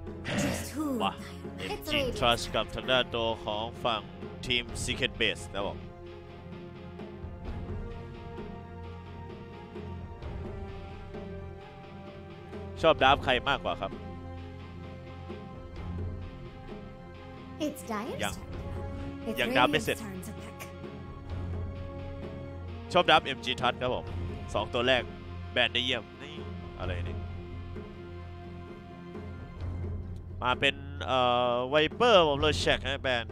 ว่ะ MG Trust กับทางด้านตัวของฝั่งทีม Secret Base นะบอกชอบดับใครมากกว่าครับยังดับไม่เสร็จชอบดับ MG Trust ครับผม2ตัวแรกแบนได้เยี่ยมนี่อะไรนี่มาเป็นไวเปอร์ผมเลยแช็คให้แบน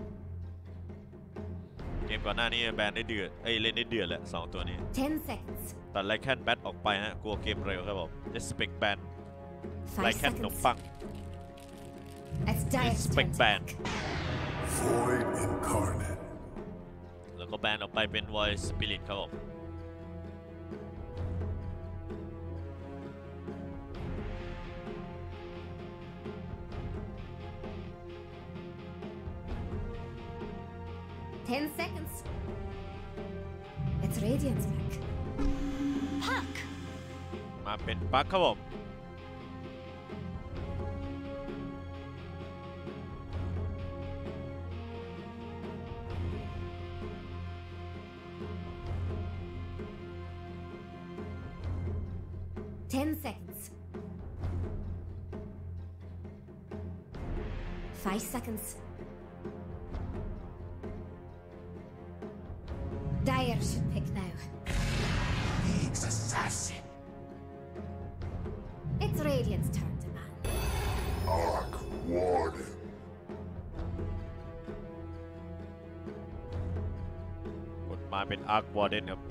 เกมก่อนหน้านี้แบนได้เดือดเล่นได้เดือดแหละ2ตัวนี้ตัดไลแคนแบทออกไปฮะกลัวเกมเร็วครับผมเอสเปกแบนไลแคนขนมปังเอสเปกแบนแล้วก็แบนออกไปเป็น Void Spirit ครับผม 10 seconds. It's Radiant's back. Puck. มาเป็นปักครับผม 10 seconds. 5 seconds. Dire should pick now. He's assassin. It's Radiant's turn to ban. Arc Warden. กดมาเป็น Arc Warden ครับ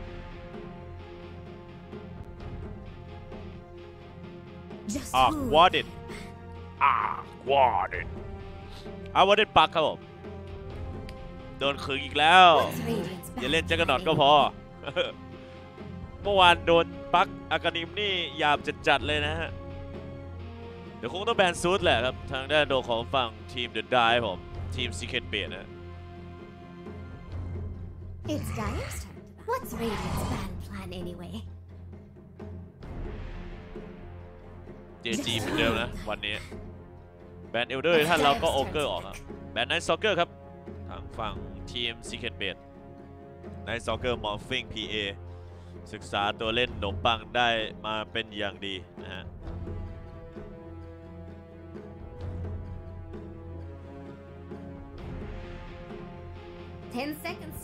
Arc Warden Arc Warden Arc Warden ปักครับผมโดนขึงอีกแล้วอย่าเล่นจักรนอตก็พอ เมื่อวานโดนปักอากานิมนี่หยาบจัดๆเลยนะฮะเดี๋ยวคงต้องแบนซูดแหละครับทางด้านโดของฝั่งทีม The Die ผมทีม Secret Base นะ It's Dire's turn. What's Radiant's ban plan anyway? JG เหมือนเดิมนะวันนี้แบนเอลเดอร์ท่านเราก็โอเกอร์ออกครับแบนไนท์ซ็อกเกอร์ครับทางฝั่งทีม Secret Base ไนท์ซ็อกเกอร์มอร์ฟิง PA ศึกษาตัวเล่นขนมปังได้มาเป็นอย่างดีนะฮะ 10 seconds.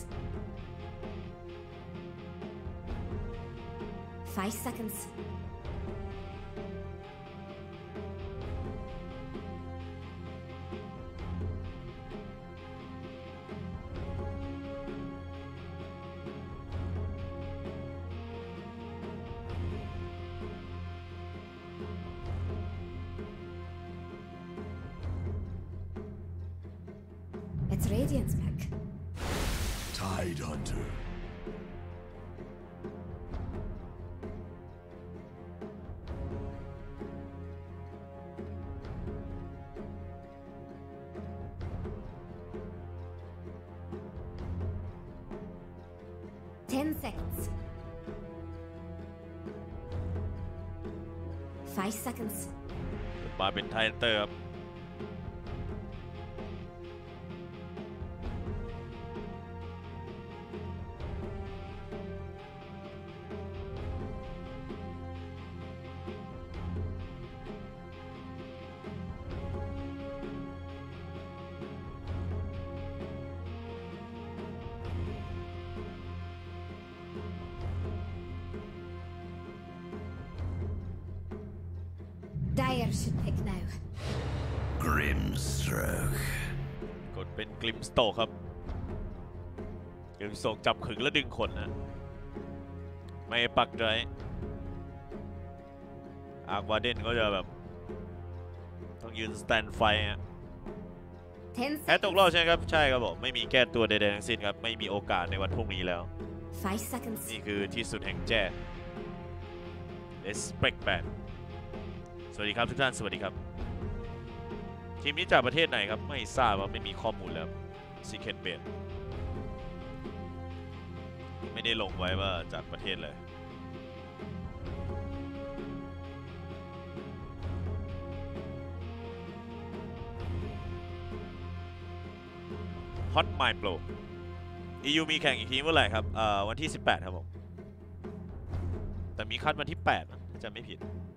5 seconds. It's Radiant's back. Tide Hunter. Ten seconds. 5 seconds. มาเป็นไทเตอร์ครับ Dire should pick now. Grimstroke. กดเป็นกลิมสโตครับกลิมสโตจับขึงแล้วดึงขนนะไม่ปักใจอาร์ควาเดนก็จะแบบต้องยืนสแตนไฟฮะแพ้ตกรอบใช่ไหมครับใช่ครับผมไม่มีแก้ตัวใดๆทั้งสิ้นครับไม่มีโอกาสในวันพรุ่งนี้แล้ว 5 seconds. นี่คือที่สุดแห่งแจ้ Respect Band สวัสดีครับทุกท่านสวัสดีครับทีมนี้จากประเทศไหนครับไม่ทราบว่าไม่มีข้อมูลแล้ว Secret Base ไม่ได้ลงไว้ว่าจากประเทศเลย Hot Mind Pro EU มีแข่งอีกทีเมื่อไหร่ครับวันที่ 18 ครับผมแต่มีคัดวันที่ 8 นะถ้าจำไม่ผิด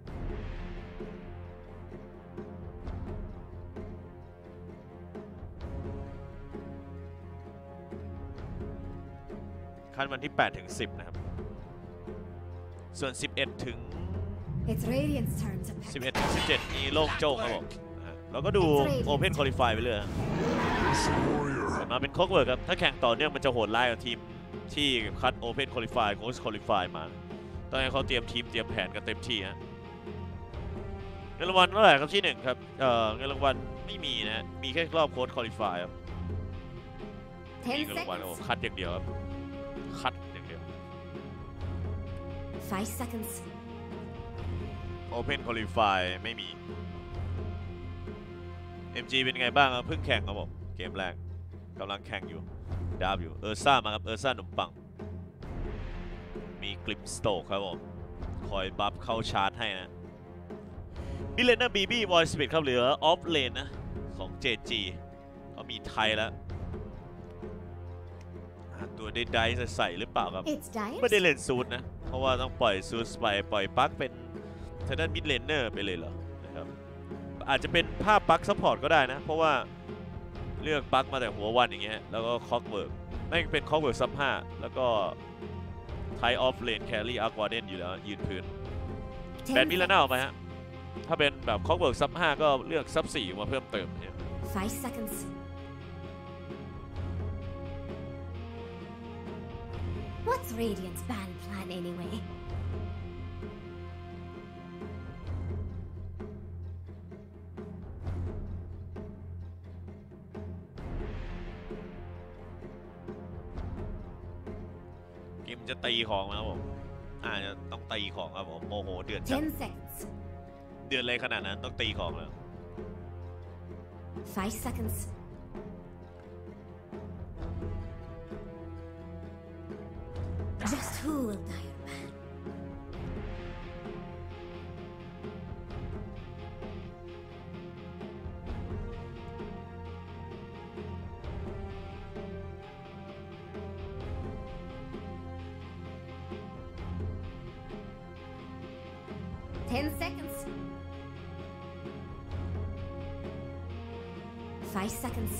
คัดวันที่ 8 ถึง 10 นะครับส่วน 11 ถึง It's Radiant's turn to pick. 11 ถึง 17 นี่โล่งโจ้งครับผมเราก็ดู Open Qualify ไปเลยมาเป็น Clockwork ครับถ้าแข่งต่อเนื่องมันจะโหดร้ายกับทีมที่คัด Open Qualify Close Qualify มาต้องให้เขาเตรียมทีมเตรียมแผนกันเต็มที่ฮะเงินรางวัลเท่าไหร่ครับที่ 1 ครับเงินรางวัลไม่มีนะมีแค่รอบ Close Qualify ครับมีเงินรางวัลคัดอย่างเดียวครับคัดอย่างเดียว 5 seconds. Open Qualify ไม่มี MG เป็นไงบ้างครับเพิ่งแข่งครับผมเกมแรกกำลังแข่งอยู่ดาบอยู่ซ่ามาครับซ่าขนมปังมีกลิมสโตกครับผมคอยบัฟเข้าชาร์จให้นะมิเลนนะบีบี้วอยสปีดครับเหลือออฟเลนนะของ JG ก็มีไทยแล้วตัวได้จะใส่หรือเปล่าครับไม่ได้เล่นซูทนะเพราะว่าต้องปล่อยซูทไปปล่อยปักเป็นทางด้านมิดเลนเนอร์ไปเลยเหรอนะครับอาจจะเป็นภาพปักซัพพอร์ตก็ได้นะเพราะว่าเลือกปักมาแต่หัววันอย่างเงี้ยแล้วก็คอกเวิร์กไม่เป็นคอกเวิร์กซับ5แล้วก็ไทออฟเลนแครี่อาร์ควาเดนอยู่แล้วยืนพื้นแบนมิลาน่าออกไปฮะถ้าเป็นแบบคอกเวิร์กซับ5ก็เลือกซับ4มาเพิ่มเติมเนี่ย 5 seconds. What's Radiant's ban plan anyway? กิมจะตีของนะครับผมจะต้องตีของครับผมโมโหเดือดจัด 10 seconds. เดือดเลยขนาดนั้นต้องตีของแล้ว 5 seconds. Just who will die your man? Ten seconds. 5 seconds.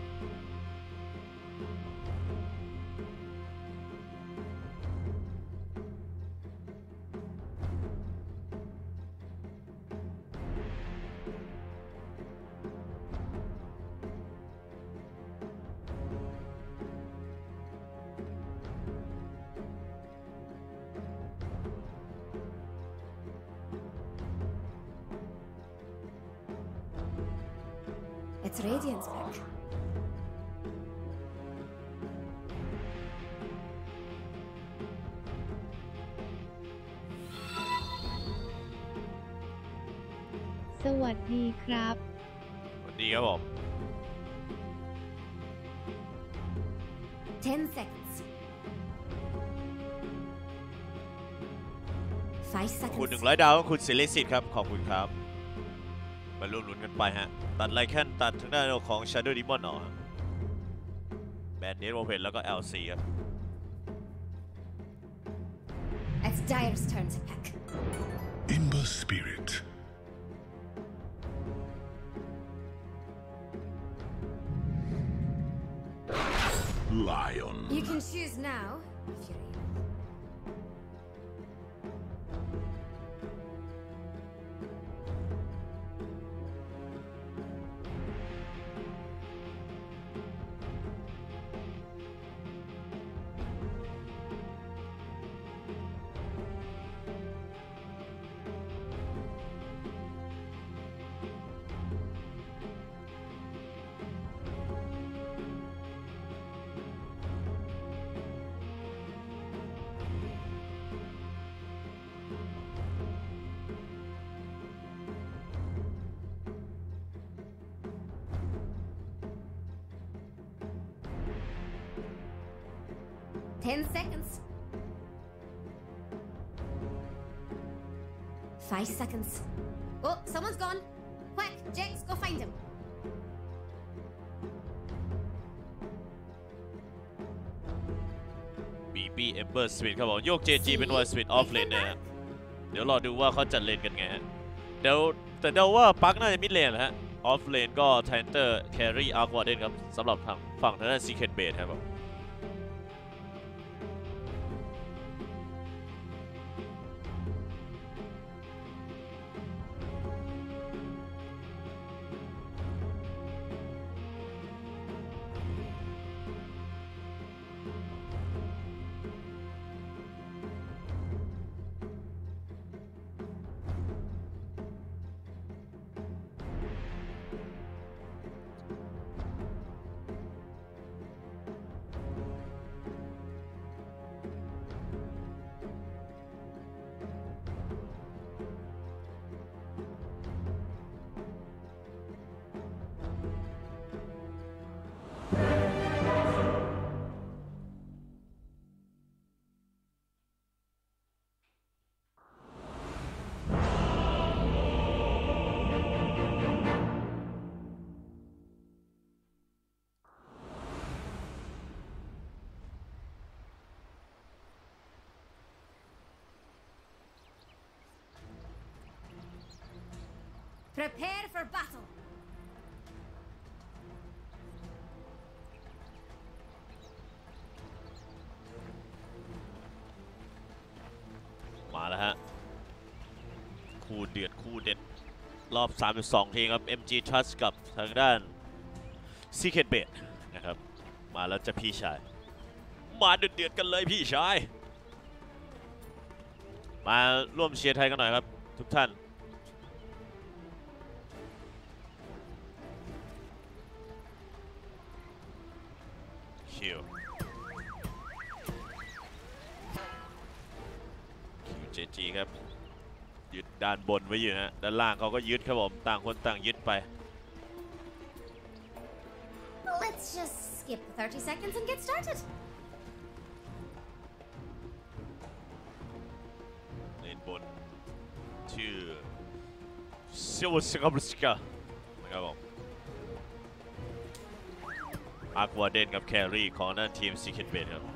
It's Radiant's pick. สวัสดีครับสวัสดีครับผม 10 seconds. 5 คุณ seconds. 100 ดาวคุณศิริสิทธิ์ครับขอบคุณครับมาร่วมลุ้นกันไปฮะตัดไลแคนตัดทางด้านของ Shadow Demon หรอแบนเดดโอเพนแล้วก็ LC ครับ It's Dire's turn to pick. Ember Spirit. Lion. You can choose now if you're able. Ten seconds. 5 seconds. Oh, someone's gone. Quick, Jax, go find him. Baby Ember Sweet ครับผมโยก JG เป็น Wild Sweet Off Lane นะฮะเดี๋ยวรอดูว่าเขาจัดเลนกันไงฮะแต่เดาว่าปักน่าจะมิดเลนแหละฮะ Off Lane ก็ Tanter Carry Arc Warden ครับสำหรับทางฝั่งทางด้าน Secret Base ครับผม Prepare for battle. มาแล้วฮะคู่เดือดคู่เด็ดรอบ 32 ทีครับ MG Trust กับทางด้าน Secret Base นะครับมาแล้วจะพี่ชายมาเดือดกันเลยพี่ชายมาร่วมเชียร์ไทยกันหน่อยครับทุกท่านคิว JG ครับยึดด้านบนไว้อยู่นะด้านล่างเขาก็ยึดครับผมต่างคนต่างยึดไป Let's just skip 30 seconds and get started. เลนบนชื่อซิวสกาบริสกานะครับผมอาร์ควาเดนกับแครี่ของด้านทีม Secret Base ครับ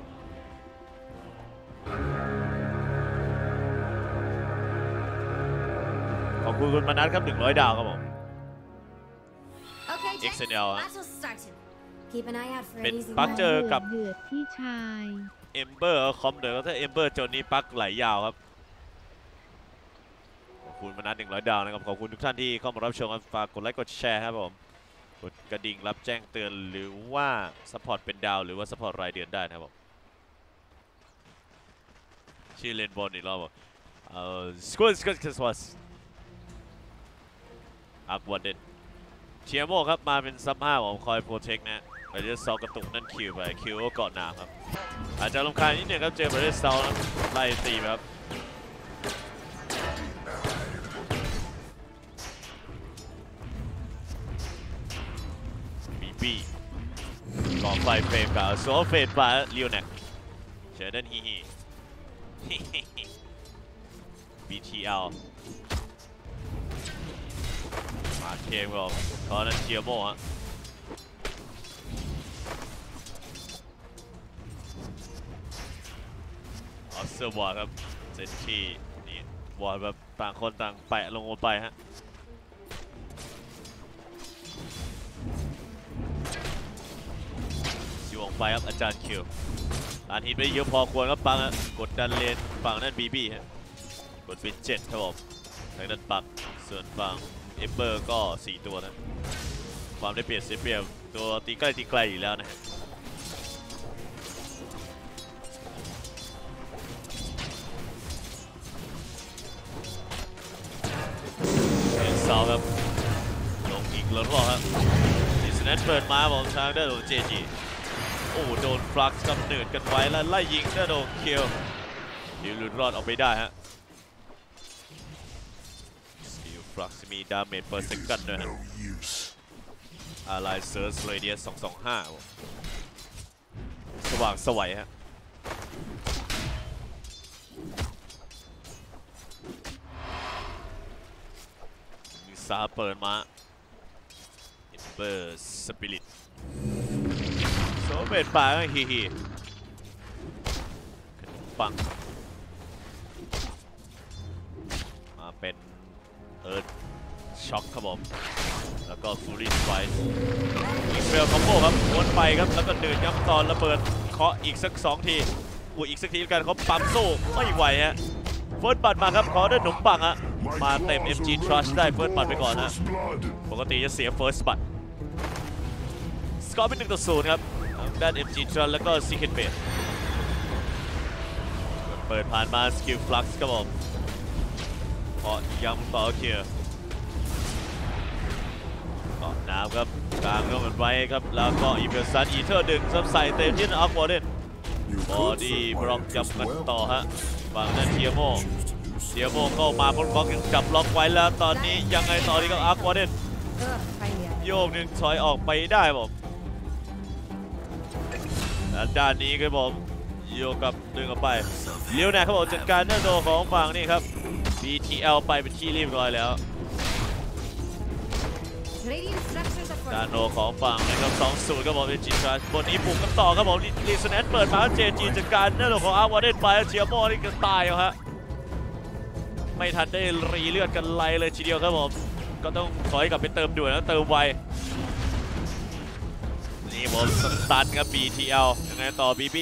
ขอบคุณคุณมนัสครับ100 ดาวครับผม Okay, Jax, XNL, huh? battle's starting. Keep an eye out for เป็น an easy ปัก win. เจอกับเดือดพี่ชายเอมเบอร์คอมเดอร์ถ้าเอมเบอร์โจนนี้ปักไหลยาวครับขอบคุณมนัส100 ดาวนะครับขอบคุณทุกท่านที่เข้ามารับชมครับฝากกดไลค์กดแชร์ครับผมกดกระดิ่งรับแจ้งเตือนหรือว่าซัพพอร์ตเป็นดาวหรือว่าซัพพอร์ตรายเดือนได้นะครับผมชื่อเลนบอลอีกรอบสควอตอาร์ควาเดนเชียโมครับมาเป็นซับ5ผมคอยโปรเทคนะไปเจอซอกระตุกนั่นคิวไปคิวก็เกาะหนาครับอาจจะรำคาญนิดหนึ่งครับเจอไปเจอเซานะไล่ตีครับบีกองไฟเฟรมกับโซเฟนฟ้าเลียวแน็กเชอร์เดนฮีBTL มาเทงบอกตอนนั้นเชียโม่ฮะออสเซอร์บอลครับเซนชี่นี่บอลแบบต่างคนต่างแปะลงไปฮะยวงไปครับอาจารย์คิวอ่านหินไปเยอะพอควรครับปังฮะกดดันเลนฝั่งนั้นบีฮะกดเป็น7ครับผมทางด้านปักส่วนฝั่งเอมเบอร์ก็4ตัวนะความได้เปรียบเสียเปรียบตัวตีใกล้อยู่แล้วนะฮะเซาครับลงอีกแล้วรอบครับดิสเนตเปิดมาบอกทางด้านของเจจีโอ้โดนฟลักซ์กำเนิดกันไว้แล้วไล่ยิงด้านของเคียวเดี๋ยวหลุดรอดออกไปได้ฮะฟลักซ์มีดาเมจเปอร์เซกันด้วยฮะอะไรเซิร์ชเรเดีย225สว่างสวัยฮะมีซาเปิดมาอินเบอร์สปิริตโซเบตป่าฮีปังมาเป็นช็อกครับผมแล้วก็ฟูรี่สไปซ์อิสราเอลคอมโบครับวนไปครับแล้วก็เดินย้ำตอนระเบิดเคาะอีกสัก2 ทีอีกสักทีกันเขาปั๊มสู้ไม่ไหวฮะเฟิร์สบัตมาครับขอด้วยขนมปังฮะมาเต็ม MG Trust ได้เฟิร์สบัตไปก่อนนะปกติจะเสียเฟิร์สบัตสกอร์เป็น1-0ครับด้าน MG Trust แล้วก็ Secret Base เปิดผ่านมาสกิลฟลักซ์ครับผมขอย้ำต่อเคียร์เกาะน้ำครับกลางก็เหมือนไว้ครับแล้วก็อีเวลซันอีเทอร์ดึงซับใส่เต็มที่อัพวอร์เดนบอดี้บล็อกจับกันต่อฮะฝั่งนั้นเทียโมเข้ามาบนบล็อกยังจับล็อกไว้แล้วตอนนี้ยังไงต่อดีก็อัพวอร์เดนโยกหนึ่งถอยออกไปได้ผมด้านนี้ครับผมโยกกับดึงออกไปเลี้ยวแนกครับผมจัดการเนื้อโดของฝั่งนี่ครับ BTL ไปเป็นที่เรียบร้อยแล้วดานโนของฝั่งนะครับ2-0ครับผมเป็นจีนทรัสบนนี้บุกกันต่อครับผมลีสแนนเปิดมาเจจีจัดการเนื้อโดของอาร์วาเดนไปเชียร์โม่นี่ก็ตายฮะไม่ทันได้รีเลือดกันไล่เลยทีเดียวครับผมก็ต้องถอยกลับไปเติมด่วนแล้วเติมไวนี่ผมสตันครับ BTL ยังไงต่อ BB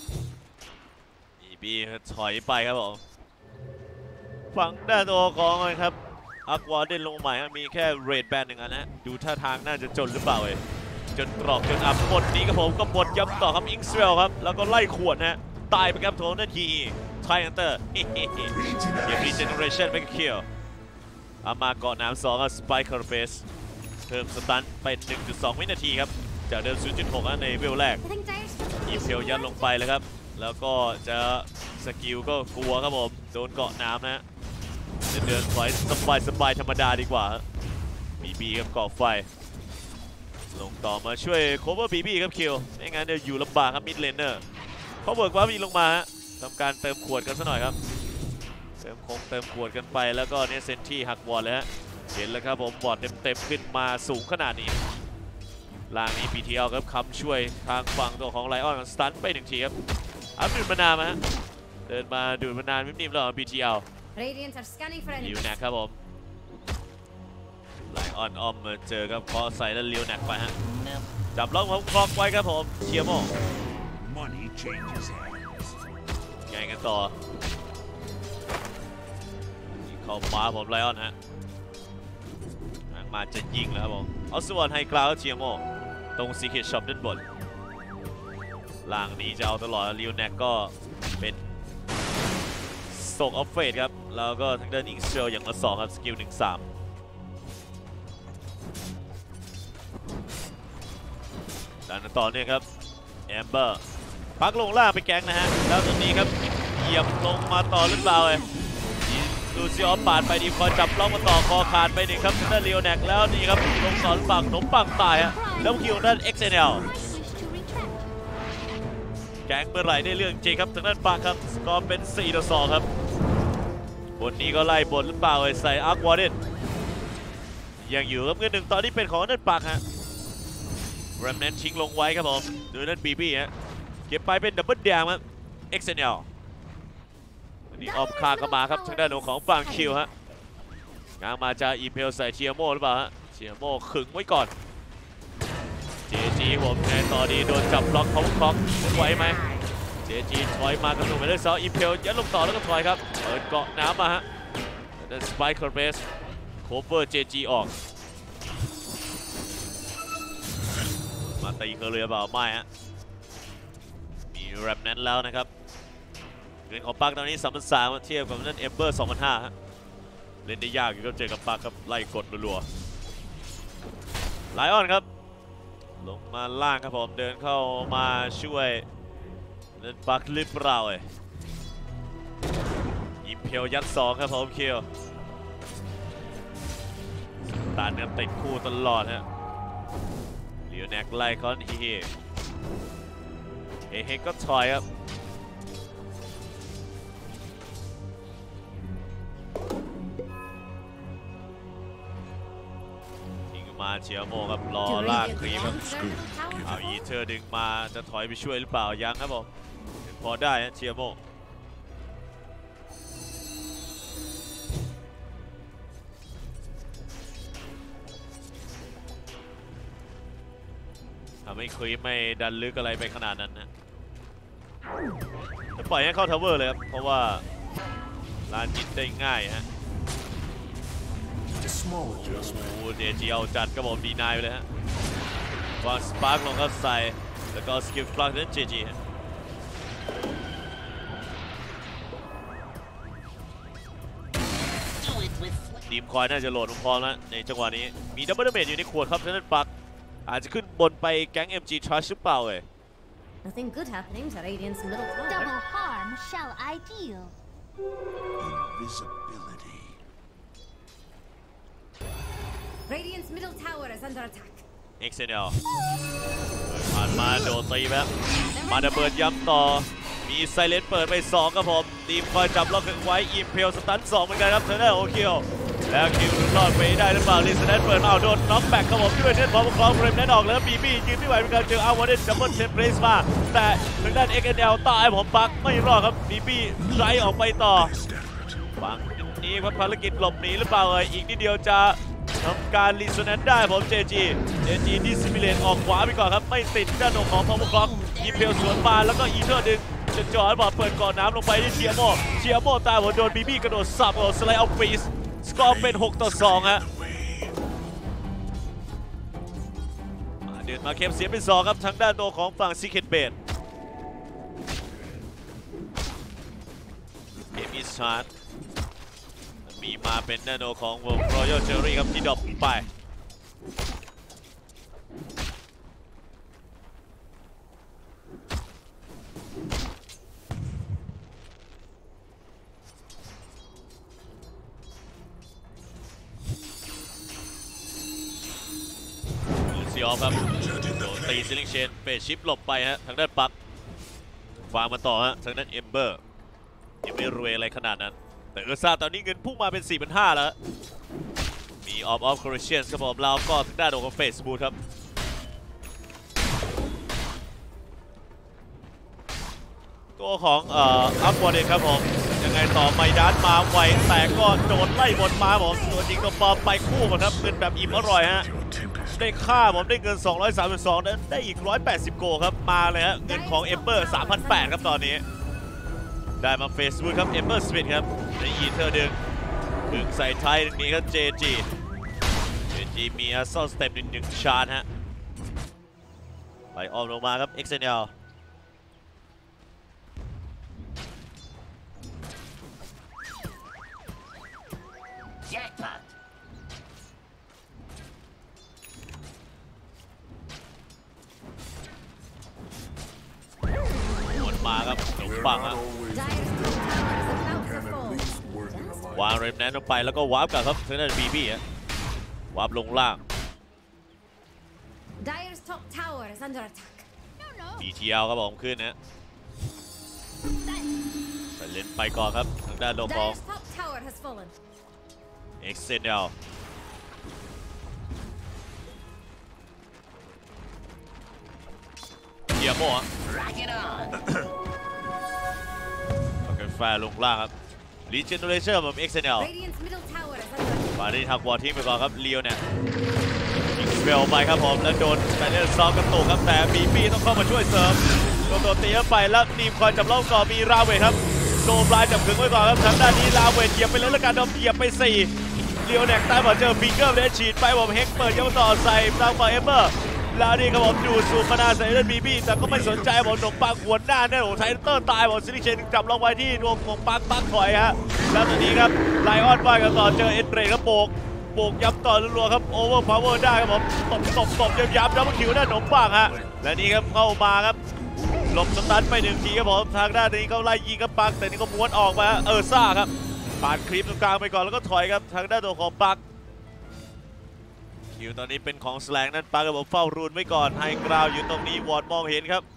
ถอยไปครับผมฝั่งด้านโอของครับอักวาเดนลงใหม่มีแค่เรดแบน1 อันนะดูท่าทางน่าจะจนหรือเปล่าจนกรอกจนอับหมดนี้ครับผมก็บดย้ำต่อครับอิงสเวลครับแล้วก็ไล่ขวดนะตายไปครับโถนาทีไทอันเตอร์เดี๋ยวรีเจเนอเรชั่นไม่คิวเอามาเกาะน้ำ2ครับสไปค์คาร์เบสเพิ่มสตันไป 1.2 วินาทีครับจากเดิม 0.6 ในเวลแรกอีเพลยัดลงไปเลยครับแล้วก็จะสกิลก็กลัวครับผมโดนเกาะน้ำนะเดินถอยสบายธรรมดาดีกว่าบีครับเกาะไฟลงต่อมาช่วยโคเวอร์บีครับคิวไม่งั้นเดี๋ยวอยู่ลำบากครับมิดเลนเนอร์เขาเบิกว่ามีลงมาทำการเติมขวดกันซะหน่อยครับเติมขวดกันไปแล้วก็เนี่ยเซนที่หักบอลเลยฮะเห็นแล้วครับผมบอลเต็มขึ้นมาสูงขนาดนี้ล่างนี้ BTL ครับค้ำช่วยทางฝั่งตัวของไลออนสตันไป1 ทีครับอัพดูดมานานฮะเดินมาดูดมานานนิ่มๆแล้ว BTL ลิวแนกครับผมไลออนอ้อมมาเจอครับคอใส่แล้วลิวแนกไปฮะจับล็อกผมคล็อกไว้ครับผมเชียร์โม่ไงกันต่อเข้ามาผมไลออนฮะมาจะยิงแล้วครับผมเอาส่วนไฮกราวเชียร์โม่ตรงซีเคทช็อปด้านบนล่างนี้จะเอาตลอดลิวแนกก็เป็นส่งออฟเฟดครับแล้วก็ทางด้านอิงเซลอย่างละ2ครับสกิล 1-3ด้านต่อเนี่ยครับแอมเบอร์พักลงล่างไปแก๊งนะฮะแล้วตรงนี้ครับเหยียบลงมาต่อหรือเปล่าดูซิออฟปาดไปดีคอยจับล็อกมาต่อคอขาดไป1ครับทางด้านลีโอแนกแล้วนี่ครับลงต่อหรือเปล่าขนมปังตายฮะแล้วคิวด้าน XNL แก๊งเมื่อไหร่ได้เรื่องจริงครับทางด้านปังครับสกอร์เป็น4-2ครับบนนี้ก็ไล่บนหรือเปล่าใส่อาร์ควาเดนยังอยู่ครับเงิน1ตอนนี้เป็นของนั่นปักฮะแรมเนนชิงลงไว้ครับผมดูนั่นบีฮะเก็บไปเป็นดับเบิลแดงครับ XNL วันนี้ออฟคาเข้ามาครับทางด้านของฝั่งคิวฮะงางมาจะอีเพลใส่เชียโม่หรือเปล่าฮะเชียโม่ขึงไว้ก่อนจีผมในต่อดีโดนจับล็อกเขาคล็อกไหวไหมจีถอยมากระสุนไปเลย2อีเพลยัดลงต่อแล้วก็ถอยครับเปิดเกาะน้ำมาฮะแล้วสไปค์คอร์เบสโคเวอร์จีออกมาตีเคอร์เรียเปล่าไม่ฮะมีแรมนั้นแล้วนะครับเงินของปักตอนนี้3,300เทียบกับนั่นเอมเบอร์ 2,500ฮะเล่นได้ยากอยู่ก็เจอกับปักครับไล่กดรัวๆไลออนครับลงมาล่างครับผมเดินเข้ามาช่วยเดินปักลิบเราอิมเพลยัด2ครับผมคิวตานกันติดคู่ตลอดฮะเลียวแนกไล่คอนเฮก็ถอยครับยิงมาเชียโมครับรอลากครีมครับเอาอีเธอดึงมาจะถอยไปช่วยหรือเปล่ายังครับผมพอได้ฮะเชียโมทำให้ครีปไม่ดันลึกอะไรไปขนาดนั้นนะจะปล่อยให้เข้าทาวเวอร์เลยครับเพราะว่าลานจิตได้ง่ายฮะโอ้เดจิเอาจัดกระบอกดีนายไปเลยฮะวางสปาร์กลงครับใส่แล้วก็สกิลฟลักนั้นเจจีฮะทีมคอยน่าจะโหลดพร้อมแล้วในจังหวะนี้มีดับเบิลดาเมจอยู่ในขวดครับฉะนั้นปักอาจจะขึ้นบนไปแก๊ง MG Trash หรือเปล่าเอ่ย Nothing good happening to Radiant's middle tower. Double harm shall I deal? Invisibility. Radiant's middle tower is under attack. XNL ผ่านมาโดนตีแบบมาดับเบิลย้ำต่อมีไซเลนเปิดไป2ครับผมทีมคอยจับล็อกไว้อิมเพลสตัน2เหมือนกันครับเทอร์เนอร์โอคิวแล้วคิวรอดไปได้หรือเปล่าลิสเนตเปิดมาโดนน็อกแบ็กครับผมด้วยเน็ตพอคล้องเรมเน็ตออกแล้วบีบี้ยืนไม่ไหวเหมือนกันเจออาวาเดนดับเบิลเทมเพลสมาแต่ทางด้าน XNL ตายผมปักไม่รอดครับบีบี้ไล่ออกไปต่อฟังนี้ว่าภารกิจหลบหนีหรือเปล่าเอ่ยอีกนิดเดียวจะทำการรีโซแนนได้ผมเจจีดิสมิเลตออกขวาไปก่อนครับไม่ติดด้านของพาวเวอร์คล็อกอิมเพลสวนมาแล้วก็อีเทอร์ดึงจะจ่อให้บอลเปิดก่อนน้ำลงไปที่เชียโม่ตายผมโดนบีบี้กระโดดสับสไลด์เอาฟรีสสกอร์เป็น6-2ฮะเดินมาเข้มเสียเป็น2ครับทางด้านตัวของฝั่งซิกเก็ตเบดเกมอิสชาร์ดมีมาเป็นด้านตัวของวงรอยัลเจอรี่ครับที่ดรอปไปซีออฟครับโดนตีซิลิงเชนเฟสชิปหลบไปฮะทางด้านปักฟาร์มมาต่อฮะทางด้านเอมเบอร์ยังไม่รวยอะไรขนาดนั้นแต่เออร์ซ่าตอนนี้เงินพุ่งมาเป็น 4,500 แล้วมีออฟคอร์เชียนครับผมเราก็ทางด้านของเฟสบูทครับตัวของอัพวอร์เดนครับผมยังไงต่อไมดานมาไวแต่ก็โดนไล่บนมาผมตัวจริงตัวปลอมไปคู่กันครับเป็นแบบอิ่มอร่อยฮะได้ค่าผมได้เงิน232นั้นได้อีก180โกครับมาเลยฮะเงินของเอมเบอร์ 3,800 ครับตอนนี้ได้มาเฟซบุ๊กครับเอมเบอร์สมิธครับในอีเทอร์ดึงใส่ไทยนี้ครับเจจีมีอัสซอลสเต็ป1ชาร์จฮะไหลออมลงมาครับ XNLมาครับหนุ่มปังฮะวางเรมแนนลงไปแล้วก็วาร์ปกลับครับทางด้านบีบี้ฮะวาร์ปลงล่าง Dire's top tower is under attack. BTL ครับผมขึ้นนะไปเล่นไปก่อนครับทางด้านโลบอล Dire's top tower has fallen. XNL เกียร์โม่แฟร์ลงล่างครับ Regeneration แบบ XNL มาที่ทักวอร์ทิ้งไปก่อนครับเลียวเนี่ยยิงสเปลไปครับผมแล้วโดนแบนเนอร์ซอกกระตุกครับแต่บีบี้ต้องเข้ามาช่วยเสริมโดนตีเข้าไปแล้วทีมคอยจับเล่าก่อนมีราเวทครับโดนปลายจับขึงไว้ก่อนครับทางด้านนี้ราเวทเหยียบไปเลยแล้วกันโดนเหยียบไป4เลียวแนกใต้บอลเจอฟิงเกอร์เลยฉีดไปผมเฮกเปิดยาวต่อใส่ทางฝั่งเอเบอร์แล้วนี่ครับผมดูสูบมานาใส่เล่นบีบี้แต่ก็ไม่สนใจผมหนุ่มปังหัวหน้าเนี่ยโอ้ไทเตอร์ตายผมซิลิเชนจับลงไว้ที่ดวงของปังถอยฮะแล้วตอนนี้ครับไลออนว่ายกันต่อเจอเอ็นเบรกครับโบกย้ำต่อรัวๆครับโอเวอร์พาวเวอร์ได้ครับผมตบย้ำแล้วมันคิวได้หนุ่มปังฮะและนี่ครับเข้ามาครับหลบสตันไป1ทีครับผมทางด้านนี้เขาไล่ยิงกับปังแต่นี่ก็ม้วนออกมาซ่าครับผ่านคลิปตรงกลางไปก่อนแล้วก็ถอยครับทางด้านตัวของปังคิวตอนนี้เป็นของแสลงนั่นปากับผมเฝ้ารูนไว้ก่อนไฮกราวอยู่ตรงนี้วอร์ดมองเห็นครับ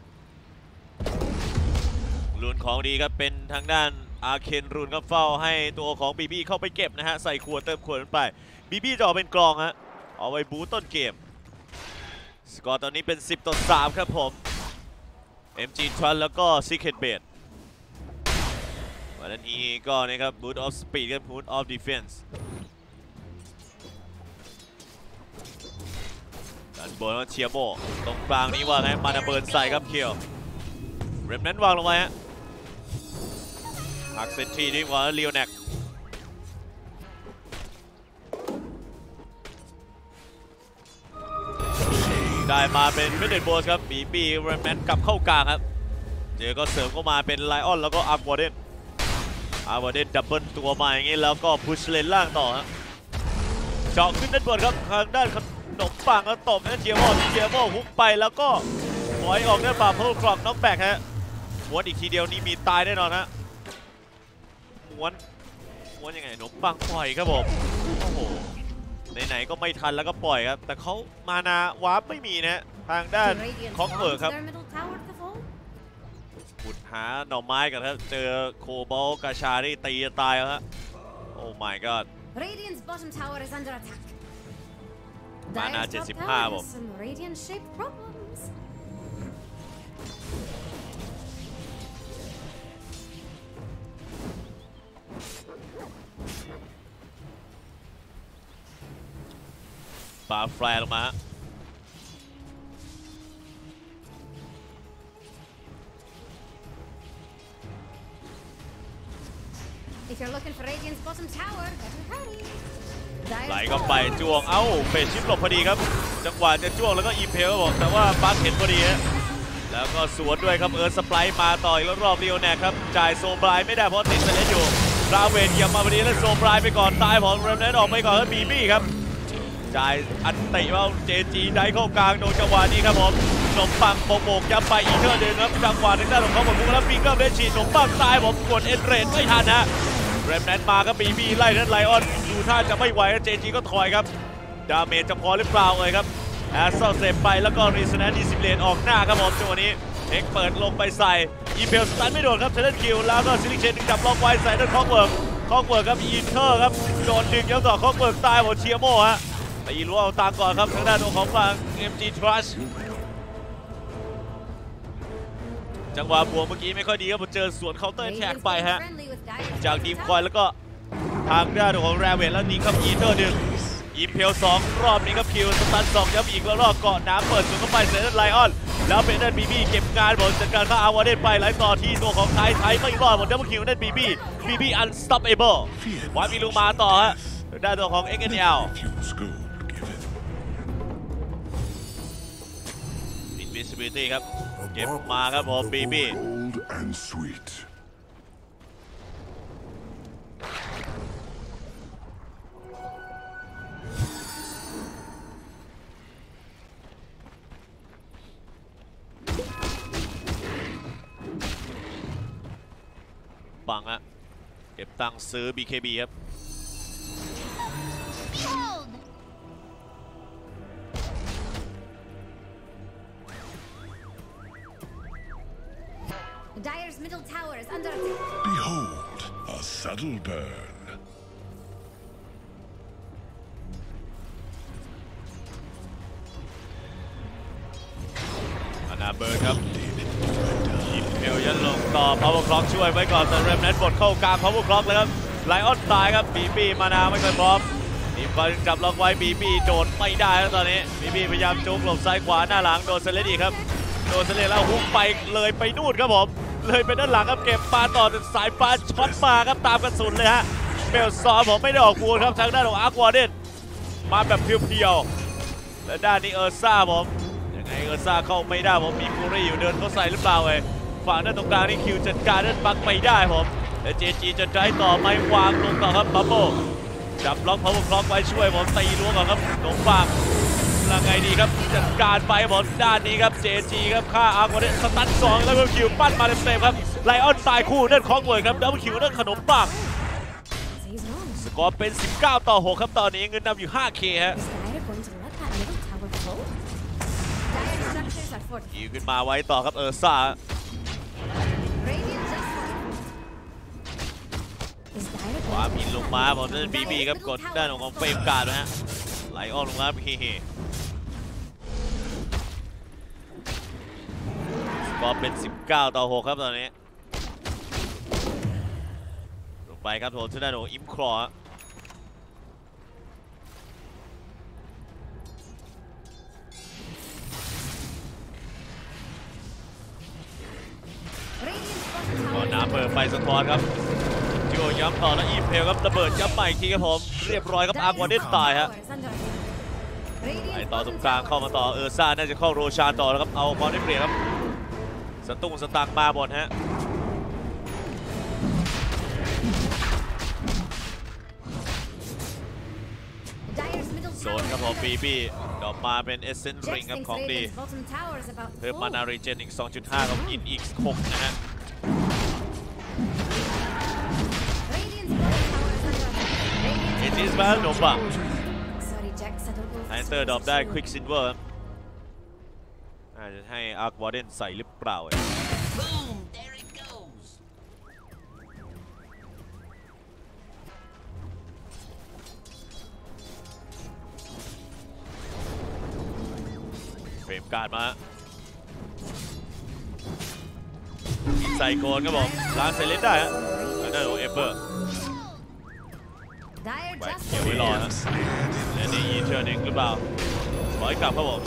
รูนของดีครับเป็นทางด้านอาเคนรูนครับเฝ้าให้ตัวของบีบี้เข้าไปเก็บนะฮะใส่ขวดเติมขวดไปบีบี้จะออกเป็นกรองฮะเอาไว้บูต้นเกมสกอร์ตอนนี้เป็น10-3ครับผม MG Trust แล้วก็ Secret Bait วันนี้ก็นะครับ Boot of Speed กับ Boot of Defense ด้านบนเชียโมตรงกลางนี้ว่าไงมานาเบิร์นใส่ครับเคียวเรมนั้นวางลงไปฮะหักเซนทีดีกว่าเลียวแนกได้มาเป็นมิดเดิลโบสครับบีเรมนั้นกลับเข้ากลางครับเจอก็เสริมเข้ามาเป็นไลออนแล้วก็อาร์วอร์เดนดับเบิลตัวมาอย่างนี้แล้วก็พุชเลนล่างต่อฮะเจาะขึ้นด้านบนครับทางด้านขนมปังแล้วตบนั่นเชียโมฮุกไปแล้วก็ถอยออกด้านฝ่าเพิ่มกรอบน็อกแบกฮะม้วนอีกทีเดียวนี้มีตายแน่นอนฮะม้วนยังไงขนมปังปล่อยครับผมโอ้โหไหนๆก็ไม่ทันแล้วก็ปล่อยครับแต่เขามานาวาร์ปไม่มีนะทางด้านคอกเบิร์กครับขุดหาหน่อไม้กันครับเจอโคบอลกาชาที่ตีตายแล้วฮะโอ้ my god Radiant's bottom tower is under attack. มานา Dire's top 75 tower ผม has some radiant-shaped problems. ปาแฟร์ลงมา If you're looking for Radiant's bottom tower, get ready. ไหลก็ไปจ้วงเอ้าเฟสชิปหลบพอดีครับจังหวะจะจ้วงแล้วก็อีเพลบอกแต่ว่าปาร์คเห็นพอดีฮะแล้วก็สวนด้วยครับสไปร์มาต่อยแล้วรอบเรียวแนกครับจ่ายโซบรายไม่ได้เพราะติดเซเลนอยู่ราเวนเหยียบมาพอดีแล้วโซบรายไปก่อนตายของเรมเนนออกไปก่อนแล้วบีบี้ครับจ่ายอันติว่าเจจีได้เข้ากลางโดนจังหวะนี้ครับผมขนมปังโปกยับไปอีกเท่าเดิมครับจังหวะในด้านของเขาหมดมุกแล้วปีก็เล่นฉีดขนมปังตายผมกดเอ็นเรดไม่ทันฮะเรมแนนมาครับบีบี้ไล่นั่นไลออนดูท่าจะไม่ไหวเจจีก็ถอยครับดาเมจจะพอหรือเปล่าเลยครับแอสเซลเซฟไปแล้วก็รีสแนนดิซิเลนออกหน้าครับผมจังหวะนี้เอ็กเปิดลงไปใส่อีเพลสตันไม่โดนครับเทเลนคิวแล้วก็ซิลิเชนจับล็อกไว้ใส่ด้านคอกเวิร์กครับอินเทอร์ครับโดนดึงย้อนต่อคอกเวิร์กตายหมดเชียโม่ฮะตีรั้วเอาตามก่อนครับทางด้านของฝั่ง MG Trust จังหวะบวกเมื่อกี้ไม่ค่อยดีครับเจอสวนเคาน์เตอร์แท็กไปฮะจากดีมคอยแล้วก็ทางด้านของแรเวทแล้วนี่ครับอีเทอร์ดึงอิมเพล2รอบนี้ครับคิวสตัน2ย้ำอีกแล้วรอบเกาะน้ำเปิดสวนเข้าไปเซนต์ไลออนแล้วเป็นนั่นบีบี้เก็บงานหมดจัดการข้าอาวาเดนไปไหลต่อที่ตัวของไทยไม่รอดหมดดับเบิลคิวนั่นบีบี้อันสต็อปเอเบิลวามีลูมาต่อฮะด้านตัวของ XNL Invisibility ครับเก็บมาครับผมบีบี้ปังฮะเก็บตังค์ซื้อ BKB ครับ Behold! Dire's middle tower is under attack. Behold, a subtle burn. อนาเบิร์ดครับยิมเอลยันลงต่อ Power Clock ช่วยไว้ก่อนแต่เรมแนนบดเข้ากลาง Power Clock เลยครับไลออนตายครับบีบี้มานาไม่ค่อยพร้อมทีมคอยจับล็อกไว้บีบี้โดนไม่ได้แล้วตอนนี้บีบี้พยายามจุกหลบซ้ายขวาหน้าหลังโดนเซเลนอีกครับโดนเซเลนแล้วฮุกไปเลยไปนู่นครับผมเลยไปด้านหลังครับเก็บปาต่อจากสายฟ้าช็อตมาครับตามกระสุนเลยฮะเบลซอผมไม่ได้ออกบูนครับทางด้านของอาร์ควอร์เดนมาแบบเพียวๆและด้านนี้ซ่าผมยังไงซ่าเข้าไม่ได้ผมมีฟูรี่อยู่เดินเขาใส่หรือเปล่าเลยฝั่งด้านตรงกลางนี่คิวจัดการด้านบักไม่ได้ผมและเจจีจะได้ต่อไม่วางลงต่อครับบับเบิ้ลจับล็อกพาวเวอร์คล็อกไว้ช่วยผมตีล้วงก่อนครับตรงฝั่งยังไงดีครับจัดการไปบอลด้านนี้ครับเจจีครับฆ่าอาร์ควอร์เดนสตัน2แล้วก็คิวปั้นมาเต็มๆครับไลออนตายคู่นั่นคองเวิร์ดครับดับเบิลคิวนั่นขนมปังสกอร์เป็น19-6ครับตอนนี้เงินนำอยู่ 5K ฮะ Is Dire going to let that middle tower fall? Dire structures are fortified. ยิงขึ้นมาไว้ต่อครับซ่า Radiant just Is Dire ขวา going บิน to ลงมาบอลนั่นบีบีครับกดด้านของเฟรมการ์ดนะฮะไหลออกลงมาเฮ้สกอร์เป็น19-6ครับตอนนี้ลงไปครับโถนด้านของอิมคลอเบิดไฟสะท้อนครับจิโอย้ำต่อแล้วอีเพลครับระเบิดย้ำใหม่อีกทีครับผมเรียบร้อยครับอาร์ควาเดนตายฮะไปต่อตรงกลางเข้ามาต่อซ่าน่าจะเข้าโรชานต่อแล้วครับเอาบอลได้เปรียบครับสตุ้งสตังมาหมดฮะโซนครับผมบีดอกมาเป็นเอเซนริงครับของดีเพิ่มมานารีเจนอีก 2.5 ครับอินอีก 6 นะฮะเอจิสมาโนบังไฮเตอร์ดรอปได้ควิกซิลเวอร์อาจจะให้อาร์ควาเดนใส่หรือเปล่าเฟรมการ์ดมาใส่โกนครับผมล้างเซเลนได้ฮะแล้วนั่นโอเอเบอร์แหวกเกี่ยวไว้รอนะและนี่ยีเชิญเองหรือเปล่าขอให้กลับครับผม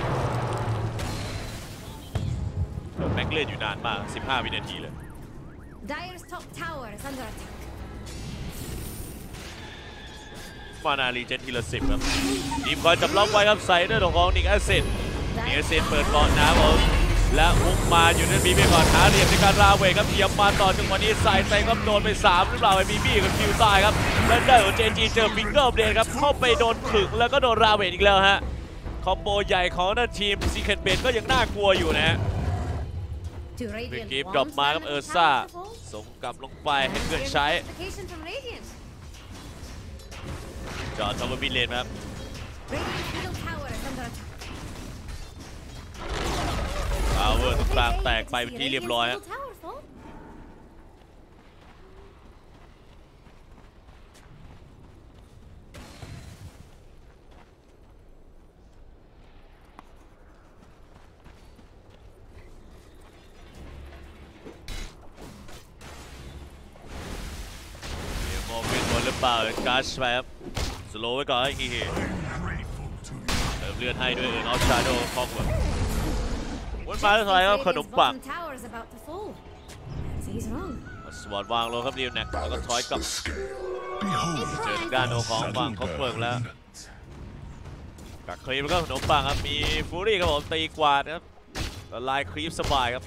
แม็กเล่นอยู่นานมาก15 วินาทีเลยมานารีเจนทีละ10ครับทีมคอยจับล็อกไว้ครับใส่ด้วยของนิกแอสเซนเปิดบอลน้ำผมและอุ้มมาอยู่นั่นบีไปก่อนหาเหลี่ยมในการราเวครับเทียมมาต่อจังหวะนี้ใส่เต็งครับโดนไป3หรือเปล่าไอ้บีกับคิวตายครับแล้วได้ของเจนจีเจอฟิงเกอร์เบรดครับเข้าไปโดนขึงแล้วก็โดนราเวอีกแล้วฮะคอมโบใหญ่ของนั่นทีมซีเคนเบนก็ยังน่ากลัวอยู่นะฮะวิกกี้ดรอปมาครับซ่าส่งกลับลงไปให้เพื่อนใช้จอดทอมบิเลนครับเอาเวอร์ตรงกลางแตกไปเป็นที่เรียบร้อยฮะมองเป็นบอลหรือเปล่าการ์ชไปครับสโลว์ไว้ก่อนให้ฮีเติมเลือดให้ด้วยเอาชาโดว์คอกเวิร์วนมาเท่าไหร่ก็ขนมปังสวอตวางลงครับดิวแน็กแล้วก็ถอยกลับเจอด้านโนของฝั่งคอกเวิร์กแล้วกักครีมแล้วก็ขนมปังครับมีฟูรี่ครับผมตีกวาดครับแล้วลายครีมสบายครับ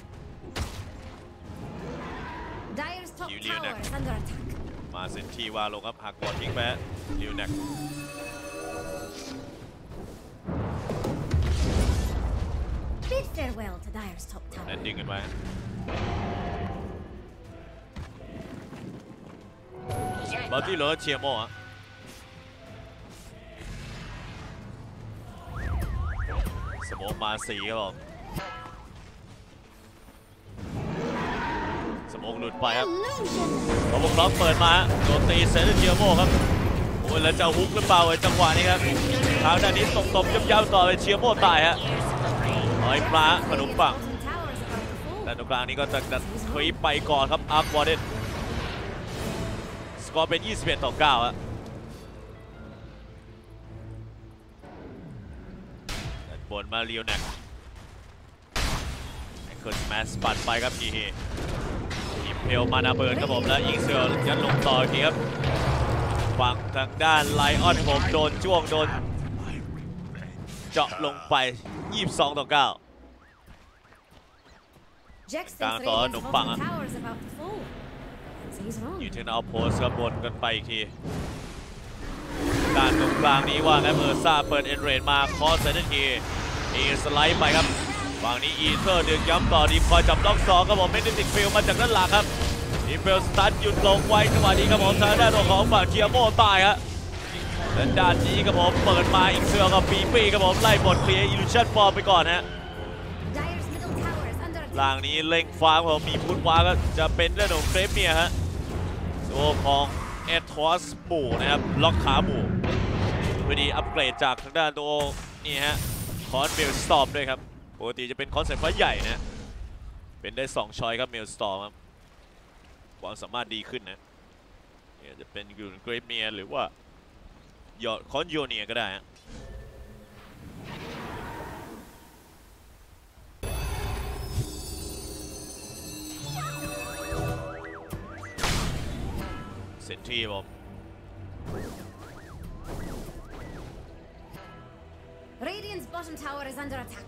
ดิวดิวแน็กมาเซนทีวางลงครับหักบอลทิ้งไปดิวแน็กแอนดิ้งกันไปบอลที่เหลือเชียร์โม่อะสโมกมา4ครับผมสโมกหลุดไปครับพอวงล้อมเปิดมาโดนตีเซนเชียร์โม่ครับโอ้ยแล้วจะฮุกหรือเปล่าจังหวะนี้ครับทางด้านนี้ตบย้ำๆต่อไปเชียร์โม่ตายฮะหอยปลาขนมปังแต่ตรงกลางนี้ก็จะคลีปไปก่อนครับอาร์ควาเดนสกอร์เป็น21-9ฮะบนมาเรียวแน็กเกิดแมสปัดไปครับทีอิมเพลมานาเบิร์นครับผมแล้วยิงเสือยัดลงต่อทีครับฝั่งทางด้านไลออนผมโดนจ้วงโดนเจาะลงไป22-9กลางต่อขนมปังอ่ะอยู่ที่เอาโพสครับบนกันไปอีกทีด้านตรงกลางนี้ว่าไงซ่าเปิดเอ็นเรนมาคอสเซนทีสไลด์ไปครับฝั่งนี้อีเทอร์ดึงย้ำต่อดีคอยจับล็อก2ครับผมเมดิติกฟิลมาจากด้านหลังครับดีเฟลสตันหยุดลงไว้จังหวะนี้ครับผมทางด้านของฝั่งเทียโม่ตายฮะและด้านนี้ครับผมเปิดมาอีกเสือกับปีครับผมไล่บทเคลียร์อิลูชันฟอร์มไปก่อนฮะล่างนี้เล็งฟ้าผมมีพุทธว้าก็จะเป็นเรื่องของเกรฟเมียฮะตัวของเอทอสหมู่นะครับล็อกขาหมู่พอดีอัปเกรดจากทางด้านตัวนี่ฮะคอนเมลสตอมด้วยครับปกติจะเป็นคอนเซ็ปต์ว่าใหญ่นะเป็นได้2ช้อยครับเมลสตอมครับความสามารถดีขึ้นนะจะเป็นยูนเกรฟเมียหรือว่าหยอดคอนโยเนียก็ได้ฮะทีผม Radiant's bottom tower is under attack.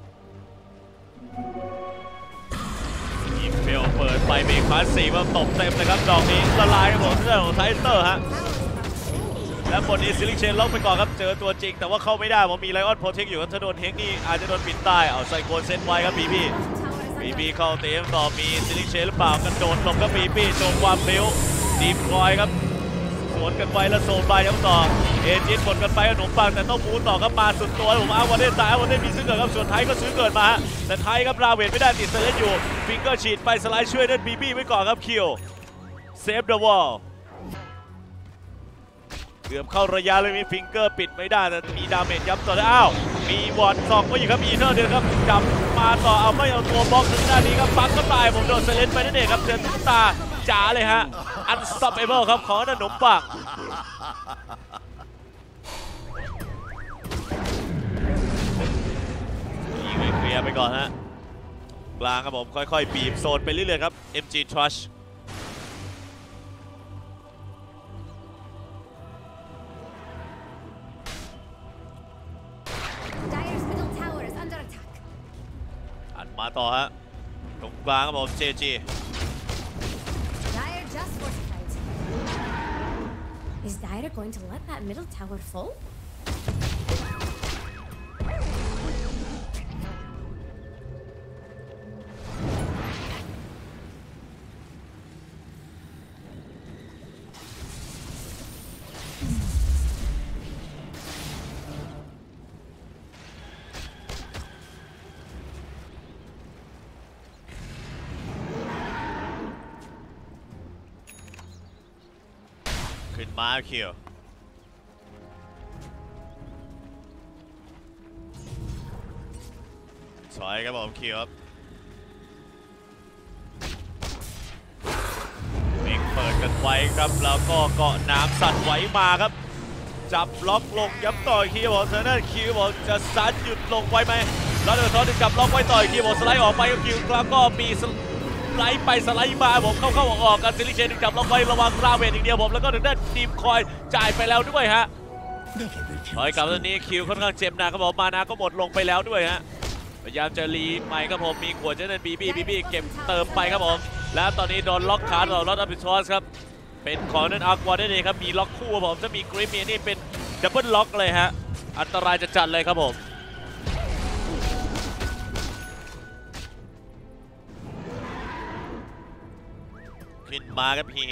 ยิงเฟลเปิดไปเบรกพาสซีมาตบเต็มเลยครับดอกนี้ละลายครับผมเรื่องของไทเตอร์ฮะและบนนี้ซิลิเชนล็อกไปก่อนครับเจอตัวจริงแต่ว่าเข้าไม่ได้ผมมีไลออนโปรเทคอยู่ครับถ้าโดนเฮกนี่อาจจะโดนปิดใต้เอาไซโคนเซตไว้ครับบีบีเข้าเตะต่อมีซิลิเชนหรือเปล่ากระโดดหลบครับบีโชว์ความเร็วดีมคอยครับสวนกันไปแล้วโซนไปย้ำต่อเอจิตหมดกันไปขนมปังแต่ต้องมูต่อครับมาสุดตัวผมเอาวันเดนตายวันเดนมีซื้อเกิดครับส่วนไทยก็ซื้อเกิดมาแต่ไทยครับราเวทไม่ได้ติดเซเลนอยู่ฟิงเกอร์ฉีดไปสไลด์ช่วยเล่นบีไว้ก่อนครับคิวเซฟเดอะวอลเกือบเข้าระยะเลยมีฟิงเกอร์ปิดไม่ได้แต่มีดาเมจย้ำต่อได้อ้าวมีวอร์ดส่องมาอยู่ครับอีเทอร์เดินครับจับมาต่อเอาไม่เอาตัวบล็อกถึงด้านนี้ครับปักก็ตายผมโดนเซเลนไปนั่นเองครับเจอตุ๊กตาจ๋าเลยฮะ unstoppable ครับของขนมปังยิงเคลียร์ไปก่อนฮะกลางครับผมค่อยๆบีบโซนไปเรื่อยๆครับ MG Trash Dire's middle tower is under attack. อัดมาต่อฮะตรงกลางครับผม JG Dire just fortified. Is Dire going to let that middle tower fall? ขึ้นมาคิวถอยครับผมคิวครับเม่งเปิดกันไว้ครับแล้วก็เกาะน้ำสั่นไหวมาครับจับล็อกลงย้ำต่อยคิวบอกเซอร์เนอร์คิวบอกจะซัดหยุดลงไว้ไหมแล้วเดี๋ยวทอนจับล็อกไว้ต่อยคิวบอกสไลด์ออกไปกับคิวแล้วก็มีสไลด์ไปสไลด์มาผมเข้าออกกันซิลิเชนจับล็อกไว้ระวังราเวนอย่างเดียวผมแล้วก็ถึงได้ทีมคอยจ่ายไปแล้วด้วยฮะถอยกลับตอนนี้คิวค่อนข้างเจ็บหนักครับผมมานาก็หมดลงไปแล้วด้วยฮะพยายามจะรีใหม่ครับผมมีขวดเจนบีบีเก็บเติมไปครับผมแล้วตอนนี้โดนล็อกขาต่อล็อตอัพพิชอสครับเป็นของนั่นอาร์ควาได้เลยครับมีล็อกคู่ครับผมจะมีกริปมีนี่เป็นดับเบิลล็อกเลยฮะอันตรายจะจัดเลยครับผมขึ้นมาครับพี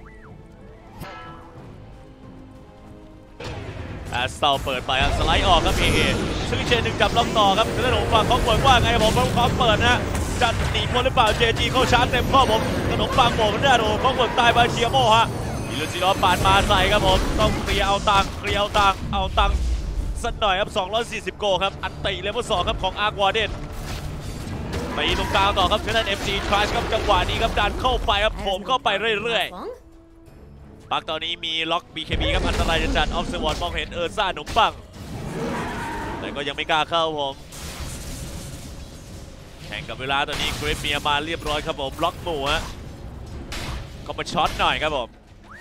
แอสเซลเปิดไปครับสไลด์ออกครับพีซึ่งเชนหนึ่งจับล็อกต่อครับขนมปังเขาเปิดว่าไงผมเขาเปิดนะจัดหนีพ้นหรือเปล่าเจจีเข้าชาร์จเต็มข้อผมขนมปังโบมันได้โดนเขาเปิดตายบาเชียโมฮะอิลูซิโอปาดมาใส่ครับผมต้องเคลียร์เอาตังสักหน่อยครับ240โกครับอันติเลเวล2ครับของอาร์ควาเดนไปตรงกลางต่อครับเชนMG Trash ครับจังหวะนี้ครับดันเข้าไปครับผมเข้าไปเรื่อยๆปักตอนนี้มีล็อก BKB ครับอันตรายจะจัดออฟเซวอร์ดมองเห็นซ่าหนุ่มปังแต่ก็ยังไม่กล้าเข้าผมแข่งกับเวลาตอนนี้เกรฟเมียมาเรียบร้อยครับผมล็อกหมู่ฮะเข้ามาช็อตหน่อยครับผม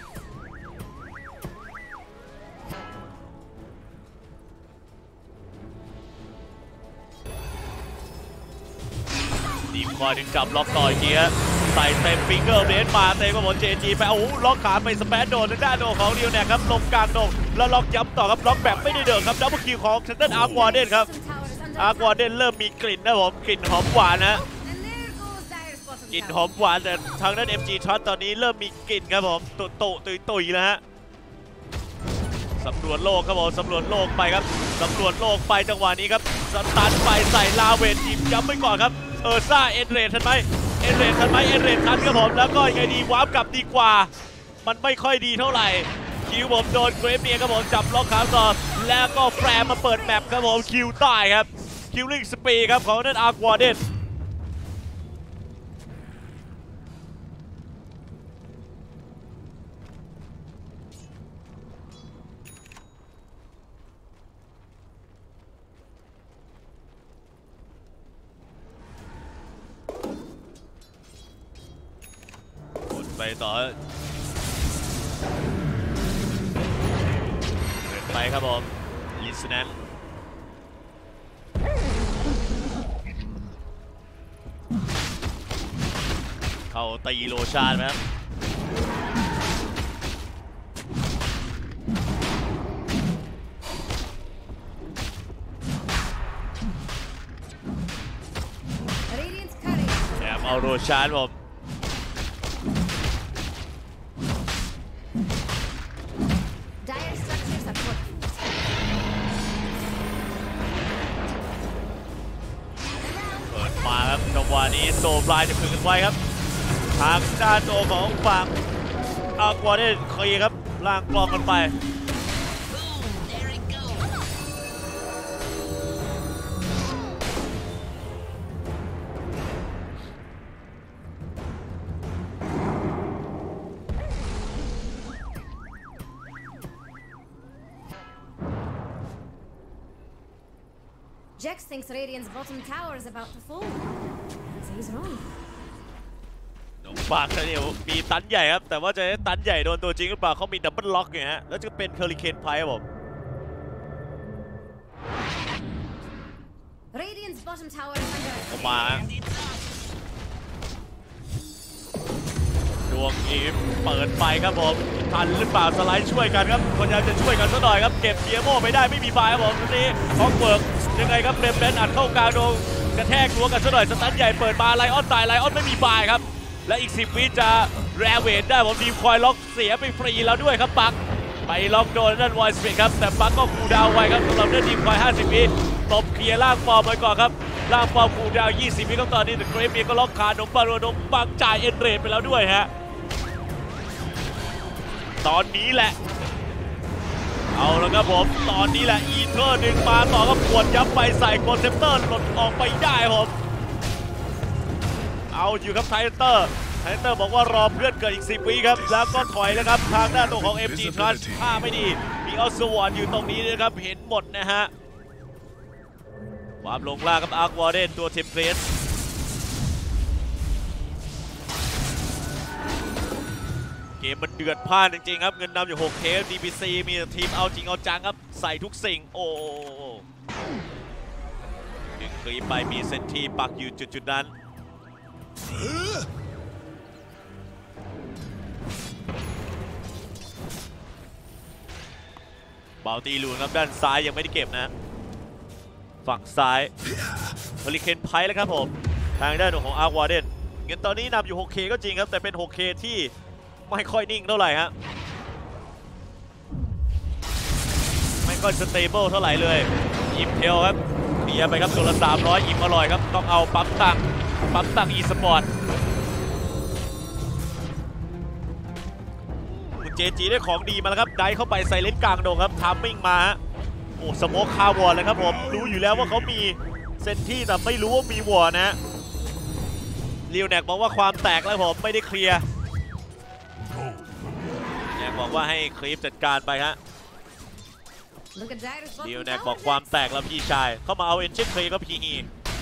ดีมคอยดึงจับล็อกต่อยเกียร์ใส่เต็มฟิงเกอร์เบสมาเต็มกับผมเจจีไปโอ้โหล็อกขาไปสเปซโดนทางด้านโดของเดียวเนี่ยครับลงกลางโดแล้วล็อกย้ำต่อครับล็อกแบบไม่ได้เดินครับดับเบิลคิวของทางด้านอาร์ควาเดนครับอาร์ควาเดนเริ่มมีกลิ่นนะผมกลิ่นหอมหวานนะกลิ่นหอมหวานแต่ทางด้าน MG ช็อตตอนนี้เริ่มมีกลิ่นครับผมตุยแล้วฮะสำรวจโลกครับผมสำรวจโลกไปครับสำรวจโลกไปจังหวะนี้ครับสตันไปใส่ลาเวนยิงย้ำไปก่อนครับซ่าเอ็นเรททันไหมเอ็นเรททันครับผมแล้วก็ยังไงดีวาร์ปกลับดีกว่ามันไม่ค่อยดีเท่าไหร่คิวผมโดนเกรฟเมียครับผมจับล็อกขาต่อแล้วก็แฟร์มาเปิดแมปครับผมคิวใต้ครับคิวลิงสปีครับของนั่นอาร์ควาเดนไปต่อครับผมลิสแนนเข้าตีโลชานไหมครับแอบเอาโรชานผมเปิดมาครับจังหวะนี้โซฟลายจะพึงกันไว้ครับทางด้านตัวของฝั่งอากวาเดนเคลียร์ครับล่างกลองกันไป Jax thinks Radiant's bottom tower is about to fall. He's wrong. น้องปากเนี่ยมีตันใหญ่ครับแต่ว่าจะตันใหญ่โดนตัวจริงหรือเปล่าเขามีดับเบิลล็อกไงฮะแล้วจะเป็นเฮอริเคนไพครับผม Radiant's bottom tower is under attack. ออกมาดวงอีฟเปิดไปครับผมทันหรือเปล่าสไลด์ช่วยกันครับพยายามจะช่วยกันซะหน่อยครับเก็บเกียร์โม่ไม่ได้ไม่มีบายครับผมตรงนี้ฮอกเวิร์กยังไงครับเบมเบนอัดเข้ากลางโดนกระแทกรั้วกันซะหน่อยสตันใหญ่เปิดมาไลออนตายไลออนไม่มีบายครับและอีก10วิจะแรเวนได้ผมทีมคอยล็อกเสียไปฟรีแล้วด้วยครับปักไปล็อกโดนนั่นวอยสเปกครับแต่ปักก็คูลดาวน์ไว้ครับสำหรับเล่นทีมคอย50วิตบเคลียร์ล่างฟอร์มไปก่อนครับล่างฟอร์มคูลดาวน์20วิครับตอนนี้แต่เกรฟเองก็ล็อกขาดมปังนมปังจ่ายเอ็นเรทไปแล้วด้วยฮะตอนนี้แหละเอาแล้วครับผมตอนนี้แหละอีเทอร์ดึงมาต่อก็ปวดยับไปใส่คอนเซปเตอร์หลุดออกไปได้ผมเอาอยู่ครับไทเตอร์บอกว่ารอเพื่อนเกิดอีก10วิครับแล้วก็ถอยแล้วครับทางด้านตัวของ MG Trust ท่าไม่ดีมีเอาสวอนอยู่ตรงนี้นะครับเห็นหมดนะฮะความลงล่างกับอาร์ควาเดนตัวเทมเพลตเกมมันเดือดพล่านจริงๆครับเงินนำอยู่ 6K DPC มีทีมเอาจริงเอาจังครับใส่ทุกสิ่งโอ้ดึงคลีไปมีเซนทีปักอยู่จุดนั้นเบาตีลูนครับด้านซ้ายยังไม่ได้เก็บนะฝั่งซ้ายเฮอริเคนไพแล้วครับผมทางด้านของอาร์ควาเดนเงินตอนนี้นำอยู่ 6K ก็จริงครับแต่เป็น 6K ที่ไม่ค่อยนิ่งเท่าไหร่ฮะไม่ค่อยสเตเบิลเท่าไหร่เลยอิมเทลครับเคลียร์ไปครับตัวละ300อิ่มอร่อยครับต้องเอาปั๊มตังอีสปอร์ตคุณเจจีได้ของดีมาแล้วครับได้เข้าไปใส่เลนกลางโด่งครับทัมมิ่งมาฮะโอ้สโมคคาวอร์เลยครับผมรู้อยู่แล้วว่าเขามีเซนที่แต่ไม่รู้ว่ามีวอร์นะลิวแนกบอกว่าความแตกแล้วผมไม่ได้เคลียร์บอกว่าให้คลิปจัดการไปฮะดิวแนกบอกความแตกแล้วพี่ชายเข้ามาเอาเอ็นเช่นเคยก็พีอี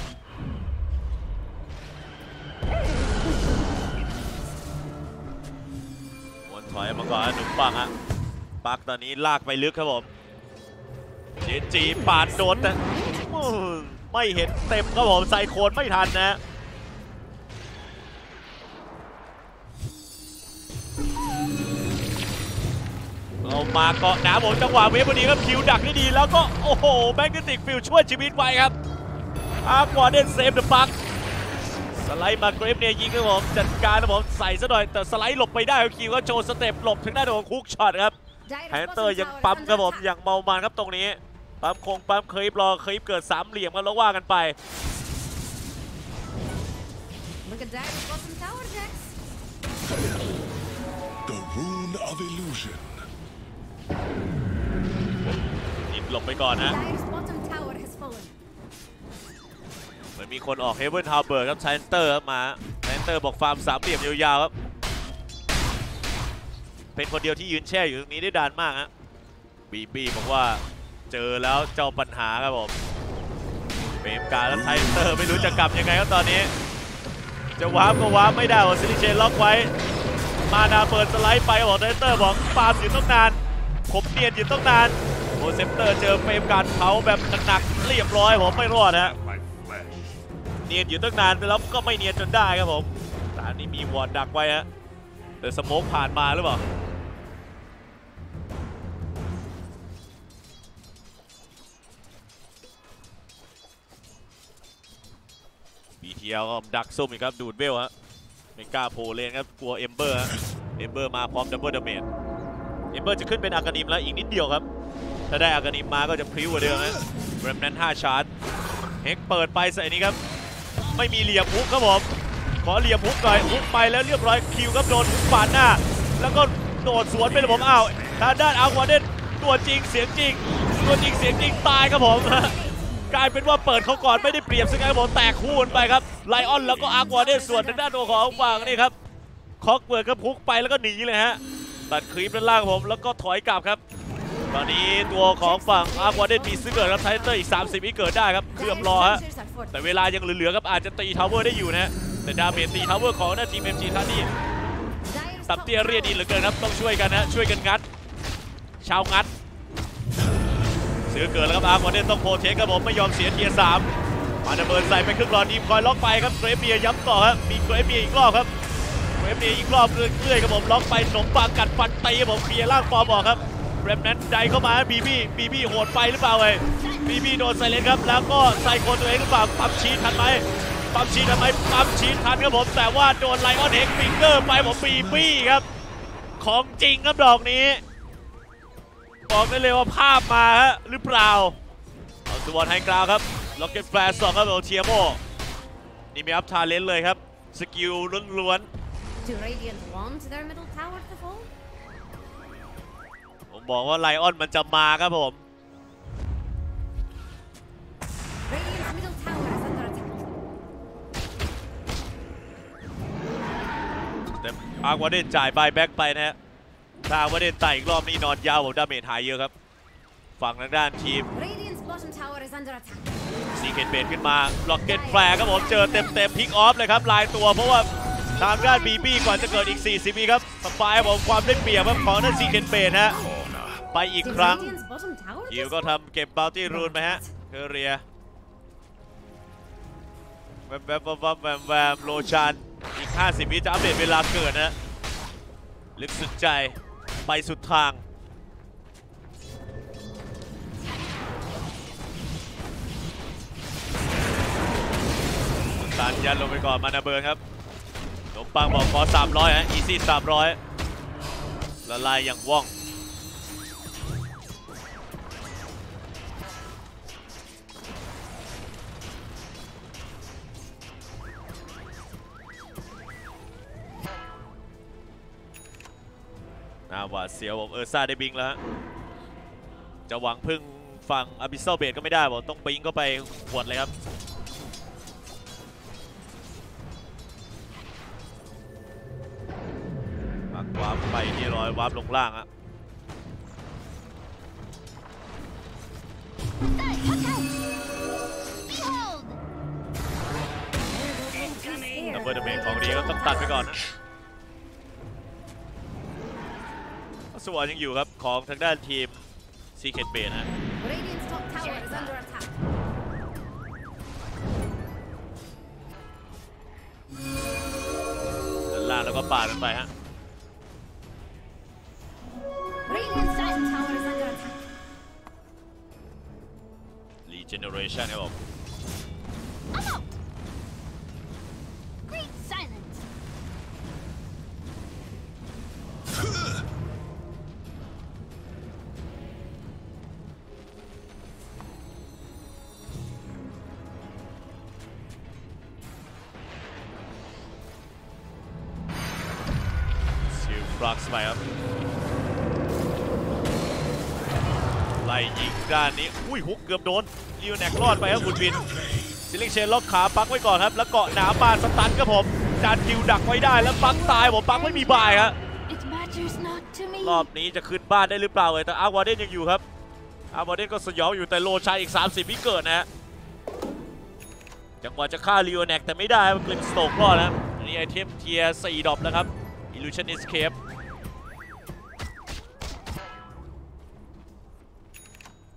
วนถอยมาก่อนหนุ่มปังฮะปักตอนนี้ลากไปลึกครับผมเจจีปาดโดนแต่ไม่เห็นเต็มครับผมไซโคนไม่ทันนะเรามาเกาะน้ำผมจังหวะเวฟพอดีครับคิวดักได้ดีแล้วก็โอ้โหแมกเนติกฟิลช่วยชีวิตไว้ครับอาร์ควาเดนเซฟเดอะปักสไลด์มาเกรฟเนี่ยยิงครับผมจัดการครับผมใส่ซะหน่อยแต่สไลด์หลบไปได้ครับคิวก็โชว์สเต็ปหลบถึงหน้าโดนคุกช็อตครับแฮนเตอร์ยังปั๊มครับผมอย่างเมามันครับตรงนี้ปั๊มเคยรอเคยเกิด3เหลี่ยมกันแล้วว่ากันไป The Rune of Illusion หลบไปก่อนนะเหมือนมีคนออกเฮเวนฮาร์เบิร์กครับไทเตอร์ครับมาไทเตอร์บอกฟาร์ม3เหลี่ยมยาวๆครับเป็นคนเดียวที่ยืนแช่อยู่ตรงนี้ได้ดานมากฮะบีบอกว่าเจอแล้วเจ้าปัญหาครับผมเฟรมการแล้วไทเตอร์ไม่รู้จะกลับยังไงครับตอนนี้จะวาร์ปก็วาร์ปไม่ได้ซิลิเชนล็อกไว้มานาเปิดสไลด์ไปบอกไทเตอร์บอกฟาร์มอยู่ต้องนานผมเนียนอยู่ต้องนานโอเซปเตอร์เจอเฟรมการเผาแบบหนักๆเรียบร้อยผมไม่รอดฮะ My flesh. เนียนอยู่ตั้งนานแล้วก็ไม่เนียนจนได้ครับผมแต่อันนี้มีวอร์ดดักไว้ฮะแต่สโมกผ่านมาหรือเปล่าBTL ก็ดักซุ่มอีกครับดูดเวลฮะไม่กล้าโผล่เลนครับกลัวเอมเบอร์ฮะเอมเบอร์มาพร้อมดับเบิลดาเมจเอมเบอร์จะขึ้นเป็นอากานิมแล้วอีกนิดเดียวครับถ้าได้อากานิมมาก็จะพริ้วกว่าเดิมนะเรมแนนต์5ชาร์จเฮกเปิดไปใส่นี้ครับไม่มีเหลี่ยมฮุกครับผมขอเหลี่ยมฮุกหน่อยฮุกไปแล้วเรียบร้อยคิวครับโดนฮุกปาดหน้าแล้วก็โดดสวนไปเลยผมอ้าวทางด้านอาวาเดนตัวจริงเสียงจริงตัวจริงเสียงจริงตายครับผมกลายเป็นว่าเปิดเขาก่อนไม่ได้เปรียบซึ่งไอ้ผมแตกคู่กันไปครับไลออนแล้วก็อาร์ควาเดนส่วนทางด้านตัวของฝั่งนี่ครับคอกเปิดครับฮุกไปแล้วก็หนีเลยฮะตัดคลิปด้านล่างผมแล้วก็ถอยกลับครับตอนนี้ตัวของฝั่งอาร์ควาเดนมีซื้อเกิดครับไทเตอร์อีก30วิเกิดได้ครับเกือบรอฮะแต่เวลายังเหลือๆครับอาจจะตีทาวเวอร์ได้อยู่นะฮะแต่ดาเมจตีทาวเวอร์ของหน้าทีม MG ท่านนี้ตับเตี้ยเรียดีเหลือเกินครับต้องช่วยกันนะช่วยกันงัดชาวงัดซื้อเกิดแล้วครับอาร์ควาเดนต้องโปรเทคครับผมไม่ยอมเสียเทียร์3มาดเบิร์นใส่ไปครึ่งหลอดดีมคอยล็อกไปครับเกรฟเมียย้ำต่อครับมีเกรฟเมียอีกรอบครับเกรฟเมียอีกรอบเรื่อยๆครับผมล็อกไปขนมปังกัดฟันตีครับผมเคลียร์ล่างฟอร์มออกครับแรมนั้นใจเข้ามาบีบี้โหดไปหรือเปล่าเลยบีโดนไซเลนครับแล้วก็ใส่คนตัวเองหรือเปล่าปั๊มชีทันไหมปั๊มชีทันครับผมแต่ว่าโดนไลออนเฮกฟิงเกอร์ไปผมบีบี้ครับของจริงครับดอกนี้บอกได้เลยว่าภาพมาฮะหรือเปล่าเอาตัวบอลไฮกราวครับล็อกเก็ตแฟลช2ครับโอเทียโมนี่มีอัพทาเลนเลยครับสกิลล้วนๆ Do Radiant want their middle tower to fall? ผมบอกว่าไลออนมันจะมาครับผม Radiant's middle tower is under attack. แต่อาร์ควาเดนจ่ายบายแบ็กไปนะฮะถ้าอาร์ควาเดนไต่อีกรอบนี้นอนยาวผมดาเมจหายเยอะครับฝั่งทางด้านทีม Radiant's bottom tower is under attack. ซีเคนเบนขึ้นมาล็อกเก็ตแฟร์ครับผมเจอเต็มพิกออฟเลยครับลายตัวเพราะว่าทางด้านบีบี้ก่อนจะเกิดอีก40วิครับสปายผมความได้เปรียบครับของนั่นซีเคนเบนฮะไปอีก Did ครั้ง Radiant's bottom tower ยิว just ก็ทำเก็บบาวตี้รูนไปฮะเคอเรียแวมโลชันอีก50วิจะอัปเดตเวลาเกิดนะลึกสุดใจไปสุดทางตันยันลงไปก่อนมานาเบิร์นครับขนมปังบอกขอ300ฮะอีซี่300ละลายอย่างว่องน่าหวาดเสียวผมซ่าได้บิงแล้วจะหวังพึ่งฝั่งอาบิสเซลเบดก็ไม่ได้บอกต้องบิงก็ไปหวดเลยครับวาร์ปไปที่ร้อยวาร์ปลงล่างอะดับเบิลดาเมจของดีก็ต้องตัดไปก่อนนะสวอยังอยู่ครับของทางด้านทีมซีเคนเบนนะ Radiant's top tower is under attack. ด้านล่างแล้วก็ปาดกันไปฮะ Radiant's bottom tower is under attack. Regeneration ครับผม I'm out. Great silence. ซิลฟลักซ์ไปครับไล่ยิงด้านนี้อุ้ยฮุกเกือบโดนลิวแนกรอดไปครับคุณวินซิลิงเชนล็อกขาปักไว้ก่อนครับแล้วเกาะหนาบานสตันครับผมจานดิวดักไว้ได้แล้วปักตายผมปักไม่มีบายครับ It matters not to me. รอบนี้จะขึ้นบ้านได้หรือเปล่าเลยแต่อาร์วาเดนยังอยู่ครับอาร์วาเดนก็สยองอยู่แต่โลชัยอีก30วิเกิดนะฮะจังหวะจะฆ่าลิวแนกแต่ไม่ได้ครับกลิมสโตกรอดนะอันนี้ไอเทมเทียร์4ดรอปแล้วครับ Illusion Escape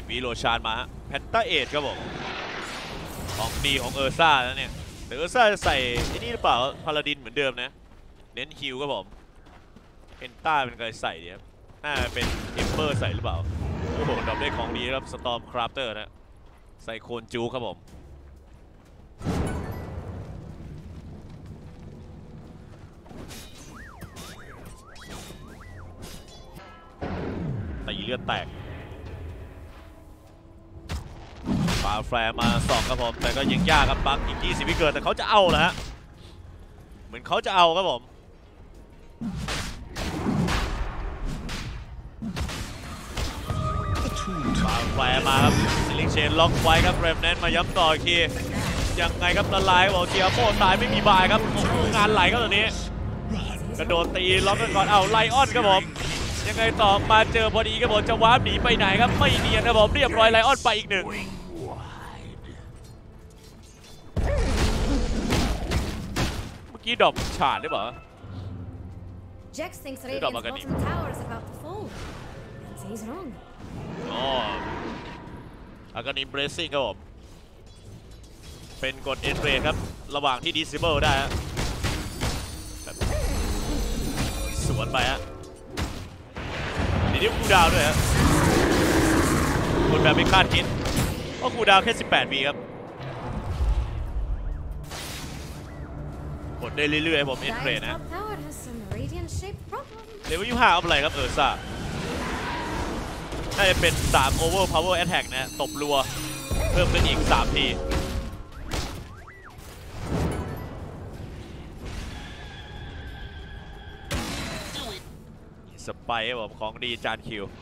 มีโลชานมาแพนต้าเอทครับผมของดีของเออร์ซ่าแล้วเนี่ยแต่เออร์ซ่าจะใส่ไอ้นี่หรือเปล่าพาลาดินเหมือนเดิมนะเน้นฮิลครับผมเพนต้าเป็นใครใส่ดีครับน่าเป็นเอมเบอร์ใส่หรือเปล่าโอ้โหดับได้ของดีครับสตอมคราฟเตอร์นะใส่โคนจูครับผมตีเลือดแตกปาแฟร์มา2ครับผมแต่ก็ยังยากครับปักอีก20วิเกินแต่เขาจะเอาแล้วฮะเหมือนเขาจะเอาครับผมปาแฟร์มาครับซิลิงเชนล็อกไว้ครับเรมแนนมาย้ำต่ออีกทียังไงครับละลายบอกเทียโม่ตายไม่มีบายครับงานไหลครับตอนนี้กระโดดตีล็อกกันก่อนเอาไลออนครับผมยังไงต่อมาเจอพอดีครับผมจะวาร์ปหนีไปไหนครับไม่เนียนครับผมเรียบร้อยไลออนไปอีกหนึ่งเมื่อกี้ดรอปฉาดหรือเปล่า Jax thinks Radiant's bottom tower is about to fall. And he's wrong. อ๋ออาการินเบรสซิ่งครับผมเป็นกดเอ็นเรครับระหว่างที่ดิสซิเบิลได้ฮะสวนไปฮะเดี๋ยวคูลดาวน์ด้วยฮะกดแบบไม่คาดคิดเพราะคูลดาวน์แค่18 วิครับกดได้เรื่อยๆผมเอ็นเรนะ Top tower has some Radiant-shaped problems. เลเวล25เอาอะไรครับเออร์ซ่าน่าจะเป็น3 Over Power Attack นะตบรัวเพิ่มเป็นอีก3 ทีสไปร์ผมของดีจานคิว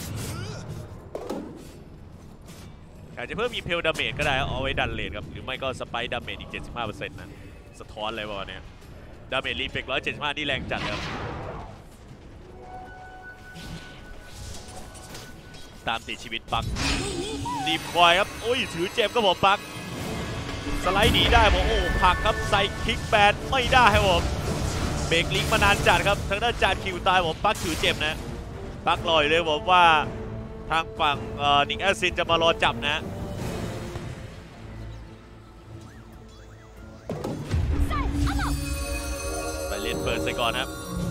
อาจจะเพิ่มมีเพลดาเมจก็ได้เอาไว้ดันเลนครับหรือไม่ก็สไปร์ดาเมจอีก 75% นะสะท้อนเลยว่าเนี่ยดาเมจรีเฟก175นี่แรงจัดครับตามติดชีวิตปักดีคอยครับโอ้ยถือเจ็บก็ผมปักสไลด์หนีได้ผมโอ้ผักครับใส่คิกแบนไม่ได้ครับผมเบรกลิงมานานจัดครับทางด้านจานคิวตายผมปักถือเจ็บนะปักลอยเลยผมว่าทางฝั่งนิกแอซินจะมารอจับนะไปเล่นเปิดใส่ก่อนครับ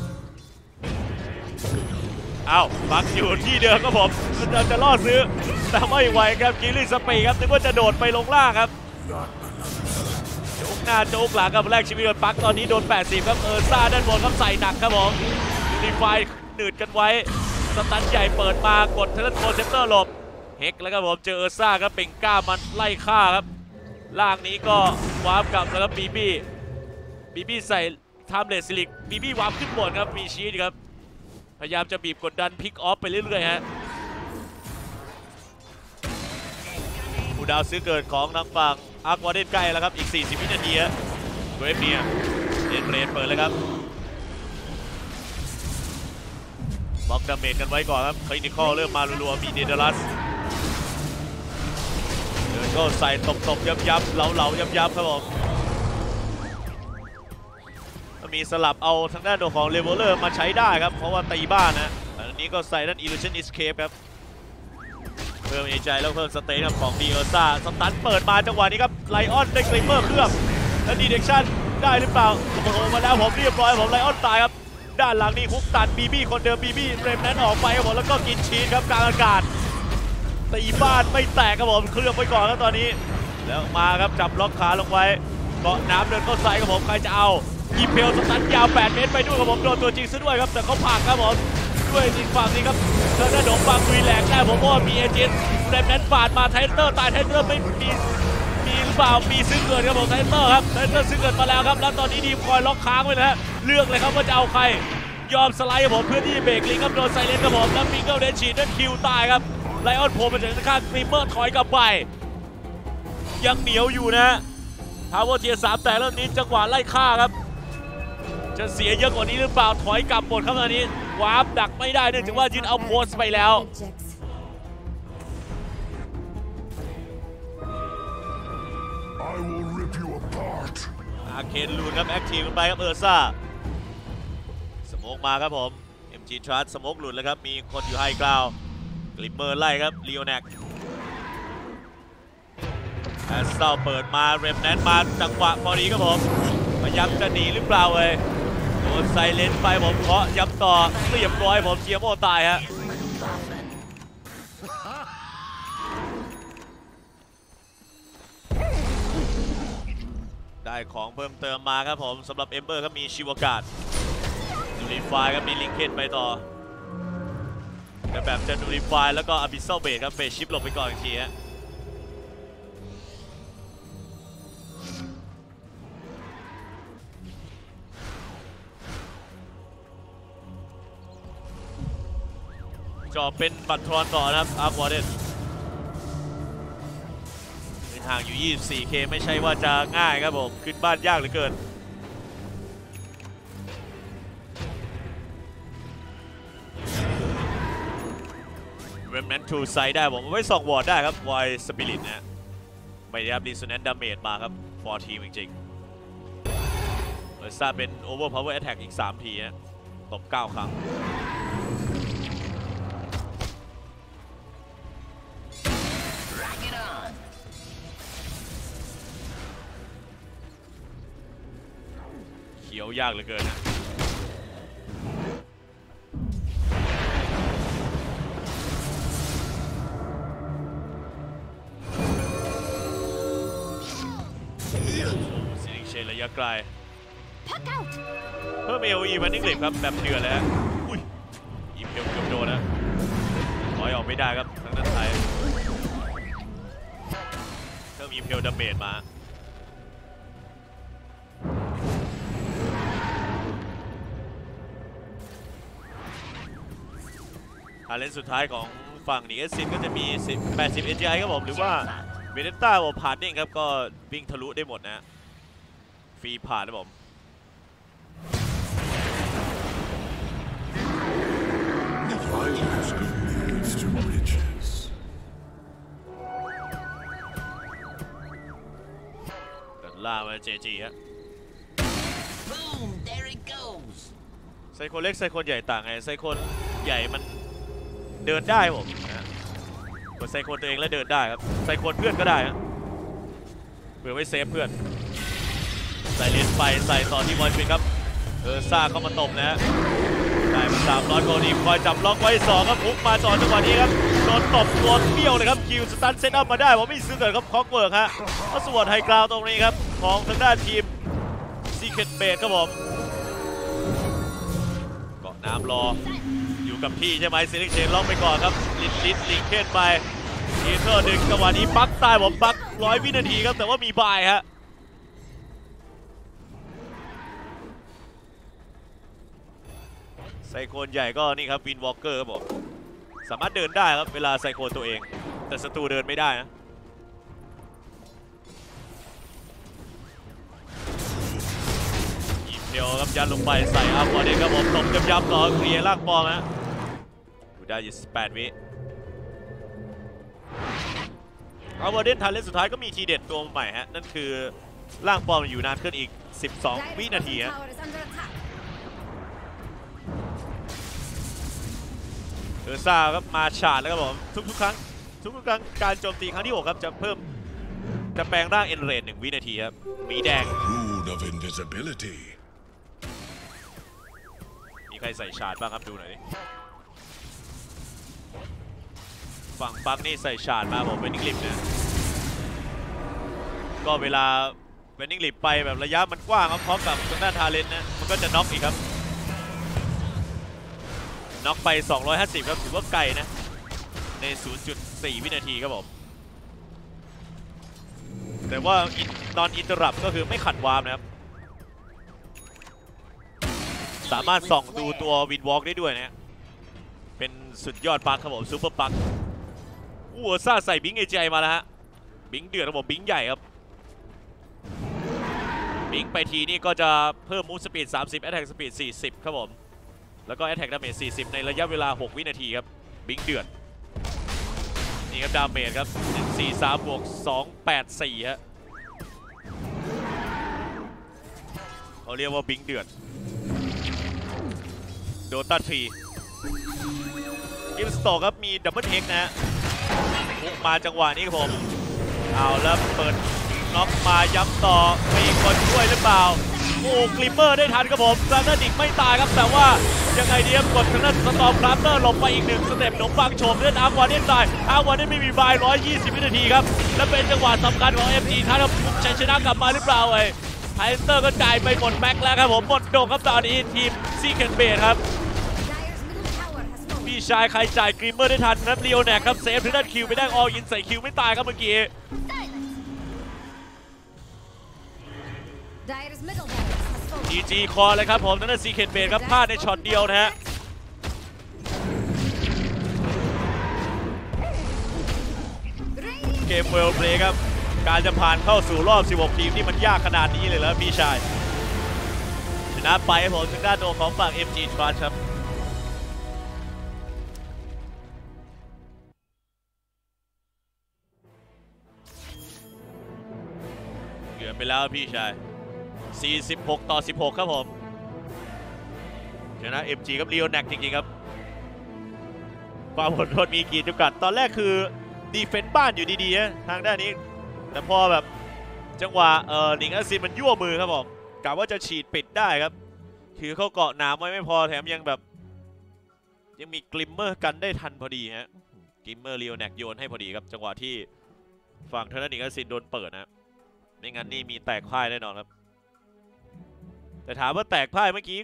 อ้าวปักอยู่ที่เดิมครับผมจะล่อซื้อแต่ไม่ไหวครับกิลลี่สปีครับนึกว่าจะโดดไปลงล่างครับโจ๊กหน้าโจ๊กหลังครับแรกชีวิตปักตอนนี้โดน80ครับเออร์ซ่าด้านบนครับใส่หนักครับผมยูนิฟายหนืดกันไว้สตันใหญ่เปิดมากดเทเลโคเซปเตอร์หลบเฮกแล้วครับผมเจอเออร์ซ่าครับเป่งก้ามันไล่ฆ่าครับล่างนี้ก็วาร์ปกลับแล้วครับบีบี้ใส่ไทม์เลสซิลิกบีบี้วาร์ปขึ้นบนครับมีชีสครับพยายามจะบีบกดดันพิกออฟไปเรื่อยๆฮะผู้ดาวซื้อเกิดของทางฝั่งอาร์ควาเดนใกล้แล้วครับอีก40 วินาทีฮะเวฟเนียเดนเรนเปิดเลยครับบล็อกดาเมจกันไว้ก่อนครับคลินิคอลเริ่มมารัวๆมีเดดลัสเดินก็ใส่ตบๆยับๆเหลาๆยับๆครับผมมีสลับเอาทางด้านของเลเวลเลอร์มาใช้ได้ครับเพราะว่าตีบ้านนะอันนี้ก็ใส่ด้าน Illusion Escape ครับเพิ่มเอใจแล้วเพิ่มสเตนของดีเออร์ซ่าสตันเปิดมาจังหวะนี้ครับไลออนได้กริมเมอร์เคลือบแล้วดีเด็กชั่นได้หรือเปล่าโอ้โหมาแล้วผมเรียบร้อยผมไลออนตายครับด้านหลังนี่ฮุกตัดบีบี้คนเดิมบีบี้เรมนั้นออกไปครับผมแล้วก็กินชีสครับกลางอากาศตีบ้านไม่แตกครับผมเคลือบไปก่อนครับตอนนี้แล้วมาครับจับล็อกขาลงไว้เกาะน้ำเดินเข้าใส่ครับผมใครจะเอาอีเพลสตันยาว8 เมตรไปด้วยครับผมโดนตัวจริงซะด้วยครับแต่เขาผลักครับผมด้วยอีกฝั่งนี้ครับเธอได้โดนฝั่งวีแลกได้ผมว่ามีเอเจนต์เรมนั้นปาดมาไทเตอร์ตายไทเตอร์ไม่มีหรือเปล่ามีซื้อเกิดครับผมไทเตอร์ครับไทเตอร์ซื้อเกิดมาแล้วครับแล้วตอนนี้ดีคอยล็อกค้างไว้แล้วเลือกเลยครับว่าจะเอาใครยอมสไลด์ครับผมเพื่อที่เบรกลิงครับโดนไซเลนครับผมแล้วมิงเกิลเดนฉีดนั่นคิวตายครับไลออนโผล่มาจากข้างกริมเมอร์ถอยกลับไปยังเหนียวอยู่นะพาวเวอร์เทียร์3แต่เริ่มนี้จังหวะไล่ฆ่าครับจะเสียเยอะกว่านี้หรือเปล่าถอยกลับหมดครับตอนนี้วาร์ปดักไม่ได้เนื่องจากว่ายึดเอาโพสต์ไปแล้ว I will rip you apart. อาเคนลูนครับแอคทีฟกันไปครับเออร์ซ่าสโมกมาครับผม MG ทรัสสโมกหลุดแล้วครับมีคนอยู่ไฮกราวกลิมเมอร์ไล่ครับลีโอแนกแอสเซาเปิดมาเรมแนนมาจังหวะพอดีครับผมพยายามจะหนีหรือเปล่าเลยโดนไซเลนไปผมเคาะย้ำต่อเรียบร้อยผมเชียร์โมตายฮะได้ของเพิ่มเติมมาครับผมสำหรับเอมเบอร์ก็มีชิวากาศนูริฟายก็มีลิงเคนไปต่อแต่แบบจะนูริฟายแล้วก็อาบิสเซลเบดครับเฟสชิปลงไปก่อนอีกทีฮะจอบเป็นบัตรทรอนต่อนะครับอาร์ควอเดนห่างอยู่ 24K ไม่ใช่ว่าจะง่ายครับผมขึ้นบ้านยากเหลือเกินเรมแนนทูไซด์ได้ผมเอาไว้2 วอร์ดได้ครับไวสปิริตนะไม่ได้รับรีโซแนนซ์ดาเมจมาครับฟอร์ทีมจริงๆเออซาเป็นโอเวอร์พาวเวอร์แอตแทกอีก3 ทีนะตบ9 ครั้งเขียวยากเหลือเกินนะซิลิงเชนระยะไกล Puck out. เพิ่ม AOE มันนิ่งเหล็กครับแบบเดือดเลยฮะอุ้ยยิมเกือบโดนนะถอยออกไม่ได้ครับทั้งนั้นไทยเพิ่มอิมเพลดาเมจมาเลนสุดท้ายของฝั่งนีเอสซินก็จะมี80 AGI ครับผมหรือว่าเวเนต้าผมผ่านนิ่งครับก็วิ่งทะลุได้หมดนะฟรีผ่านนะผมกันล่ามาเจจีฮะไซโคนเล็กไซโคนใหญ่ต่างไงไซโคนใหญ่มันเดินได้ผมนะกดไซโคนตัวเองแล้วเดินได้ครับไซโคนเพื่อนก็ได้ฮะเพื่อไว้เซฟเพื่อนใส่เลนไปใส่ต่อที่บอลฟินครับซ่าเข้ามาตบนะฮะได้มา300โกดีคอยจับล็อกไว้2ครับพุกมาต่อจังหวะนี้ครับโดนตบตัวเบี้ยวเลยครับคิวสตันเซตอัพมาได้ผมไม่ซื้อเกิดครับคอกเวิร์กฮะก็ส่วนไฮกราวตรงนี้ครับของทางด้านทีมซีเคทเบดครับผมเกาะน้ำรออยู่กับที่ใช่ไหมซิลิงเชนล็อกไปก่อนครับลิงเคนไปทีเทอร์1จังหวะนี้ปักตายผมปัก100 วินาทีครับแต่ว่ามีบายฮะไซโคนใหญ่ก็นี่ครับวินวอล์กเกอร์ครับผมสามารถเดินได้ครับเวลาไซโคนตัวเองแต่ศัตรูเดินไม่ได้นะยิมเดียวครับยัดลงไปใส่อัพวอร์เดนครับผมตบยับต่อเคลียร์ล่างปอมฮะดูได้28 วิอัพวอร์เดนทันเล่นสุดท้ายก็มีทีเด็ดตัวใหม่ฮะนั่นคือล่างปอมอยู่นานขึ้นอีก12 วินาทีฮะซ่าครับมาฉาดแล้วครับผมทุกครั้งการโจมตีครั้งที่6ครับจะเพิ่มจะแปลงร่างเอ็นเรน1 วินาทีครับหมีแดง Rune of invisibility. มีใครใส่ฉาดบ้างครับดูหน่อยดิฝั่งปักนี่ใส่ฉาดมาผมเป็นนิกลิปเนี่ยก็เวลาเป็นนิกลิปไปแบบระยะมันกว้างครับพร้อมกับทางด้านทาเลนนะมันก็จะน็อกอีกครับน็อกไป250ครับถือว่าไกลนะใน 0.4 วินาทีครับผมแต่ว่าตอนอินเตอร์รับก็คือไม่ขัดวาร์มนะครับสามารถส่องดูตัววินวอล์กได้ด้วยนะเป็นสุดยอดปักครับผมซูเปอร์ปักอ้วซ่าใส่บิงเอเจมาแล้วฮะบิงเดือดครับผมบิงใหญ่ครับบิงไปทีนี่ก็จะเพิ่มมูฟสปีด30 Attack Speed 40ครับผมแล้วก็ Attack Damage 40ในระยะเวลา6 วินาทีครับบิงเดือดนี่ครับดาเมจครับ143 บวก 284ฮะเขาเรียกว่าบิงเดือดโดต้าทรีกิลสโตครับมีดับเบิลเทคนะฮะพุกมาจังหวะนี้ครับผมเอาแล้วเปิดน็อกมาย้ำต่อมีคนช่วยหรือเปล่าโอ้กลิมเมอร์ได้ทันครับผมซานาดิกไม่ตายครับแต่ว่ายังไงดีครับกดทางด้านสตอมคราฟเตอร์หลบไปอีก1สเต็ปหนมปังโฉมเล่นอาร์วาเดนตายอาร์วาเดนไม่มีบาย120 วินาทีครับและเป็นจังหวะสำคัญของ MG ท่านครับชัยชนะกลับมาหรือเปล่าไอ้ไทเตอร์ก็จ่ายไปหมดแม็กแล้วครับผมหมดโด่งครับตอนนี้ทีมซีเคนเบดครับ พี่ชายใครจ่ายกรีมเมอร์ได้ทันครับลีโอแนกครับเซฟทางด้านคิวไปได้ออยินใส่คิวไม่ตายครับเมื่อกี้ GG คอเลยครับผมทางด้านซีเคนเบดครับพลาดในช็อตเดียวนะฮะเกมเวลเพลย์ครับการจะผ่านเข้าสู่รอบ16ทีมนี่มันยากขนาดนี้เลยเหรอพี่ชายชนะไปครับผมทางด้านโดของฝั่ง MG Trust ครับเกือบไปแล้วพี่ชาย46-16ครับผมชนะ MG กับลีโอแนกจริงๆครับความอดทนมีขีดจำกัดตอนแรกคือดีเฟนส์บ้านอยู่ดีๆนะทางด้านนี้แต่พอแบบจังหวะหนิงอาซินมันยั่วมือครับผมกะว่าจะฉีดปิดได้ครับคือเขาเกาะหนามไว้ไม่พอแถมยังแบบยังมีกลิมเมอร์กันได้ทันพอดีฮะกลิมเมอร์ลีโอแนกโยนให้พอดีครับจังหวะที่ฝั่งทางด้านหนิงอาซินโดนเปิดนะไม่งั้นนี่มีแตกพ่ายแน่นอนครับแต่ถามว่าแตกพ่ายเมื่อกี้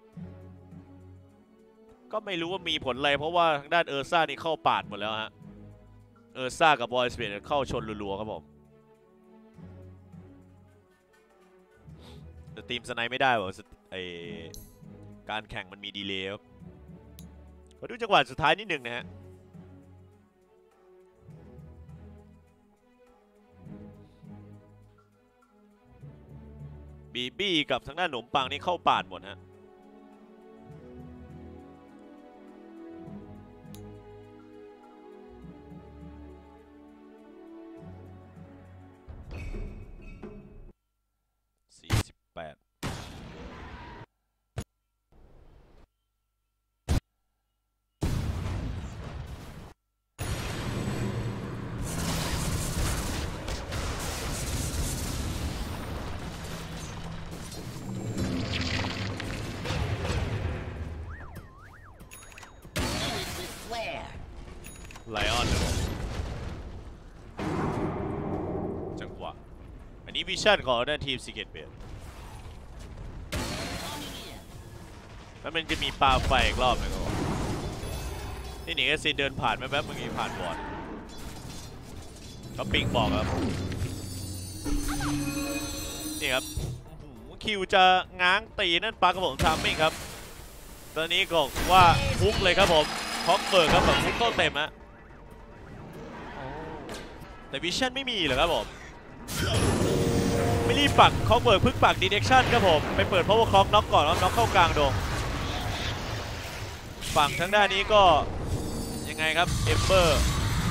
ก็ไม่รู้ว่ามีผลอะไรเพราะว่าทางด้านเออร์ซ่านี่เข้าปาดหมดแล้วฮะเออร์ซ่ากับบอยสเปียร์เข้าชนรัวๆครับผมแต่ทีมสไนไม่ได้บอกการแข่งมันมีดีเลย์ครับมาดูจังหวะสุดท้ายนิดหนึ่งนะฮะบีบี้กับทางด้านขนมปังนี่เข้าปาดหมดฮะ48ไลออนเลยจังหวะอันนี้วิชั่นของด้านทีมซีเกตเบดแล้วมันจะมีปลาไฟอีกรอบนึงครับนี่หนิงก็ซีเดินผ่านแป๊บๆเมื่อกี้ผ่านบอลก็ปิงบอกครับนี่ครับคิวจะง้างตีนั่นปลากระผมทามมิ่งครับตอนนี้ก็ว่าฟุกเลยครับผมคอกเบิร์กครับแบบฟุกเข้าเต็มฮะแต่วิชั่นไม่มีเหรอครับผมไม่รีบปักคอกเบิร์กพึ่งปักดีเทคชั่นครับผมไปเปิดเพราะว่าคล็อกน็อกก่อนแล้วน็อกเข้ากลางดงฝั่งทางด้านนี้ก็ยังไงครับเอมเบอร์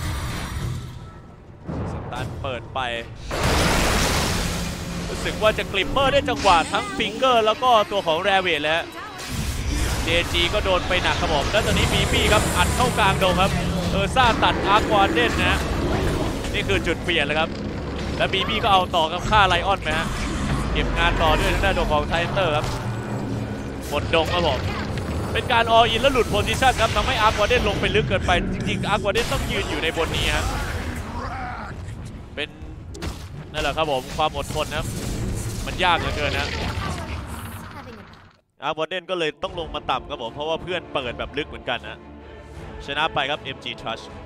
สตาร์ทเปิดไปรู้สึกว่าจะกลิมเมอร์ได้จังหวะทั้งฟิงเกอร์แล้วก็ตัวของแรเวทแล้วเจจีก็โดนไปหนักครับผมแล้วตอนนี้บีบี้ครับอัดเข้ากลางดงครับเออซ่าตัดอาร์ควาเดนนะนี่คือจุดเปลี่ยนเลยครับแล้วบีบี้ก็เอาต่อกับฆ่าไลออนไหมฮะเก็บงานต่อด้วยทางด้านของไทเตอร์ครับหมดดงครับผมเป็นการอออินแล้วหลุดโพซิชั่นครับทำให้อาร์ควาเดนลงไปลึกเกินไปจริงๆอาร์ควาเดนต้องยืนอยู่ในบนนี้ฮะเป็นนั่นแหละครับผมความอดทนครับมันยากเหลือเกินนะอาร์ควาเดนก็เลยต้องลงมาต่ำครับผมเพราะว่าเพื่อนเปิดแบบลึกเหมือนกันนะชนะไปครับ MG Trust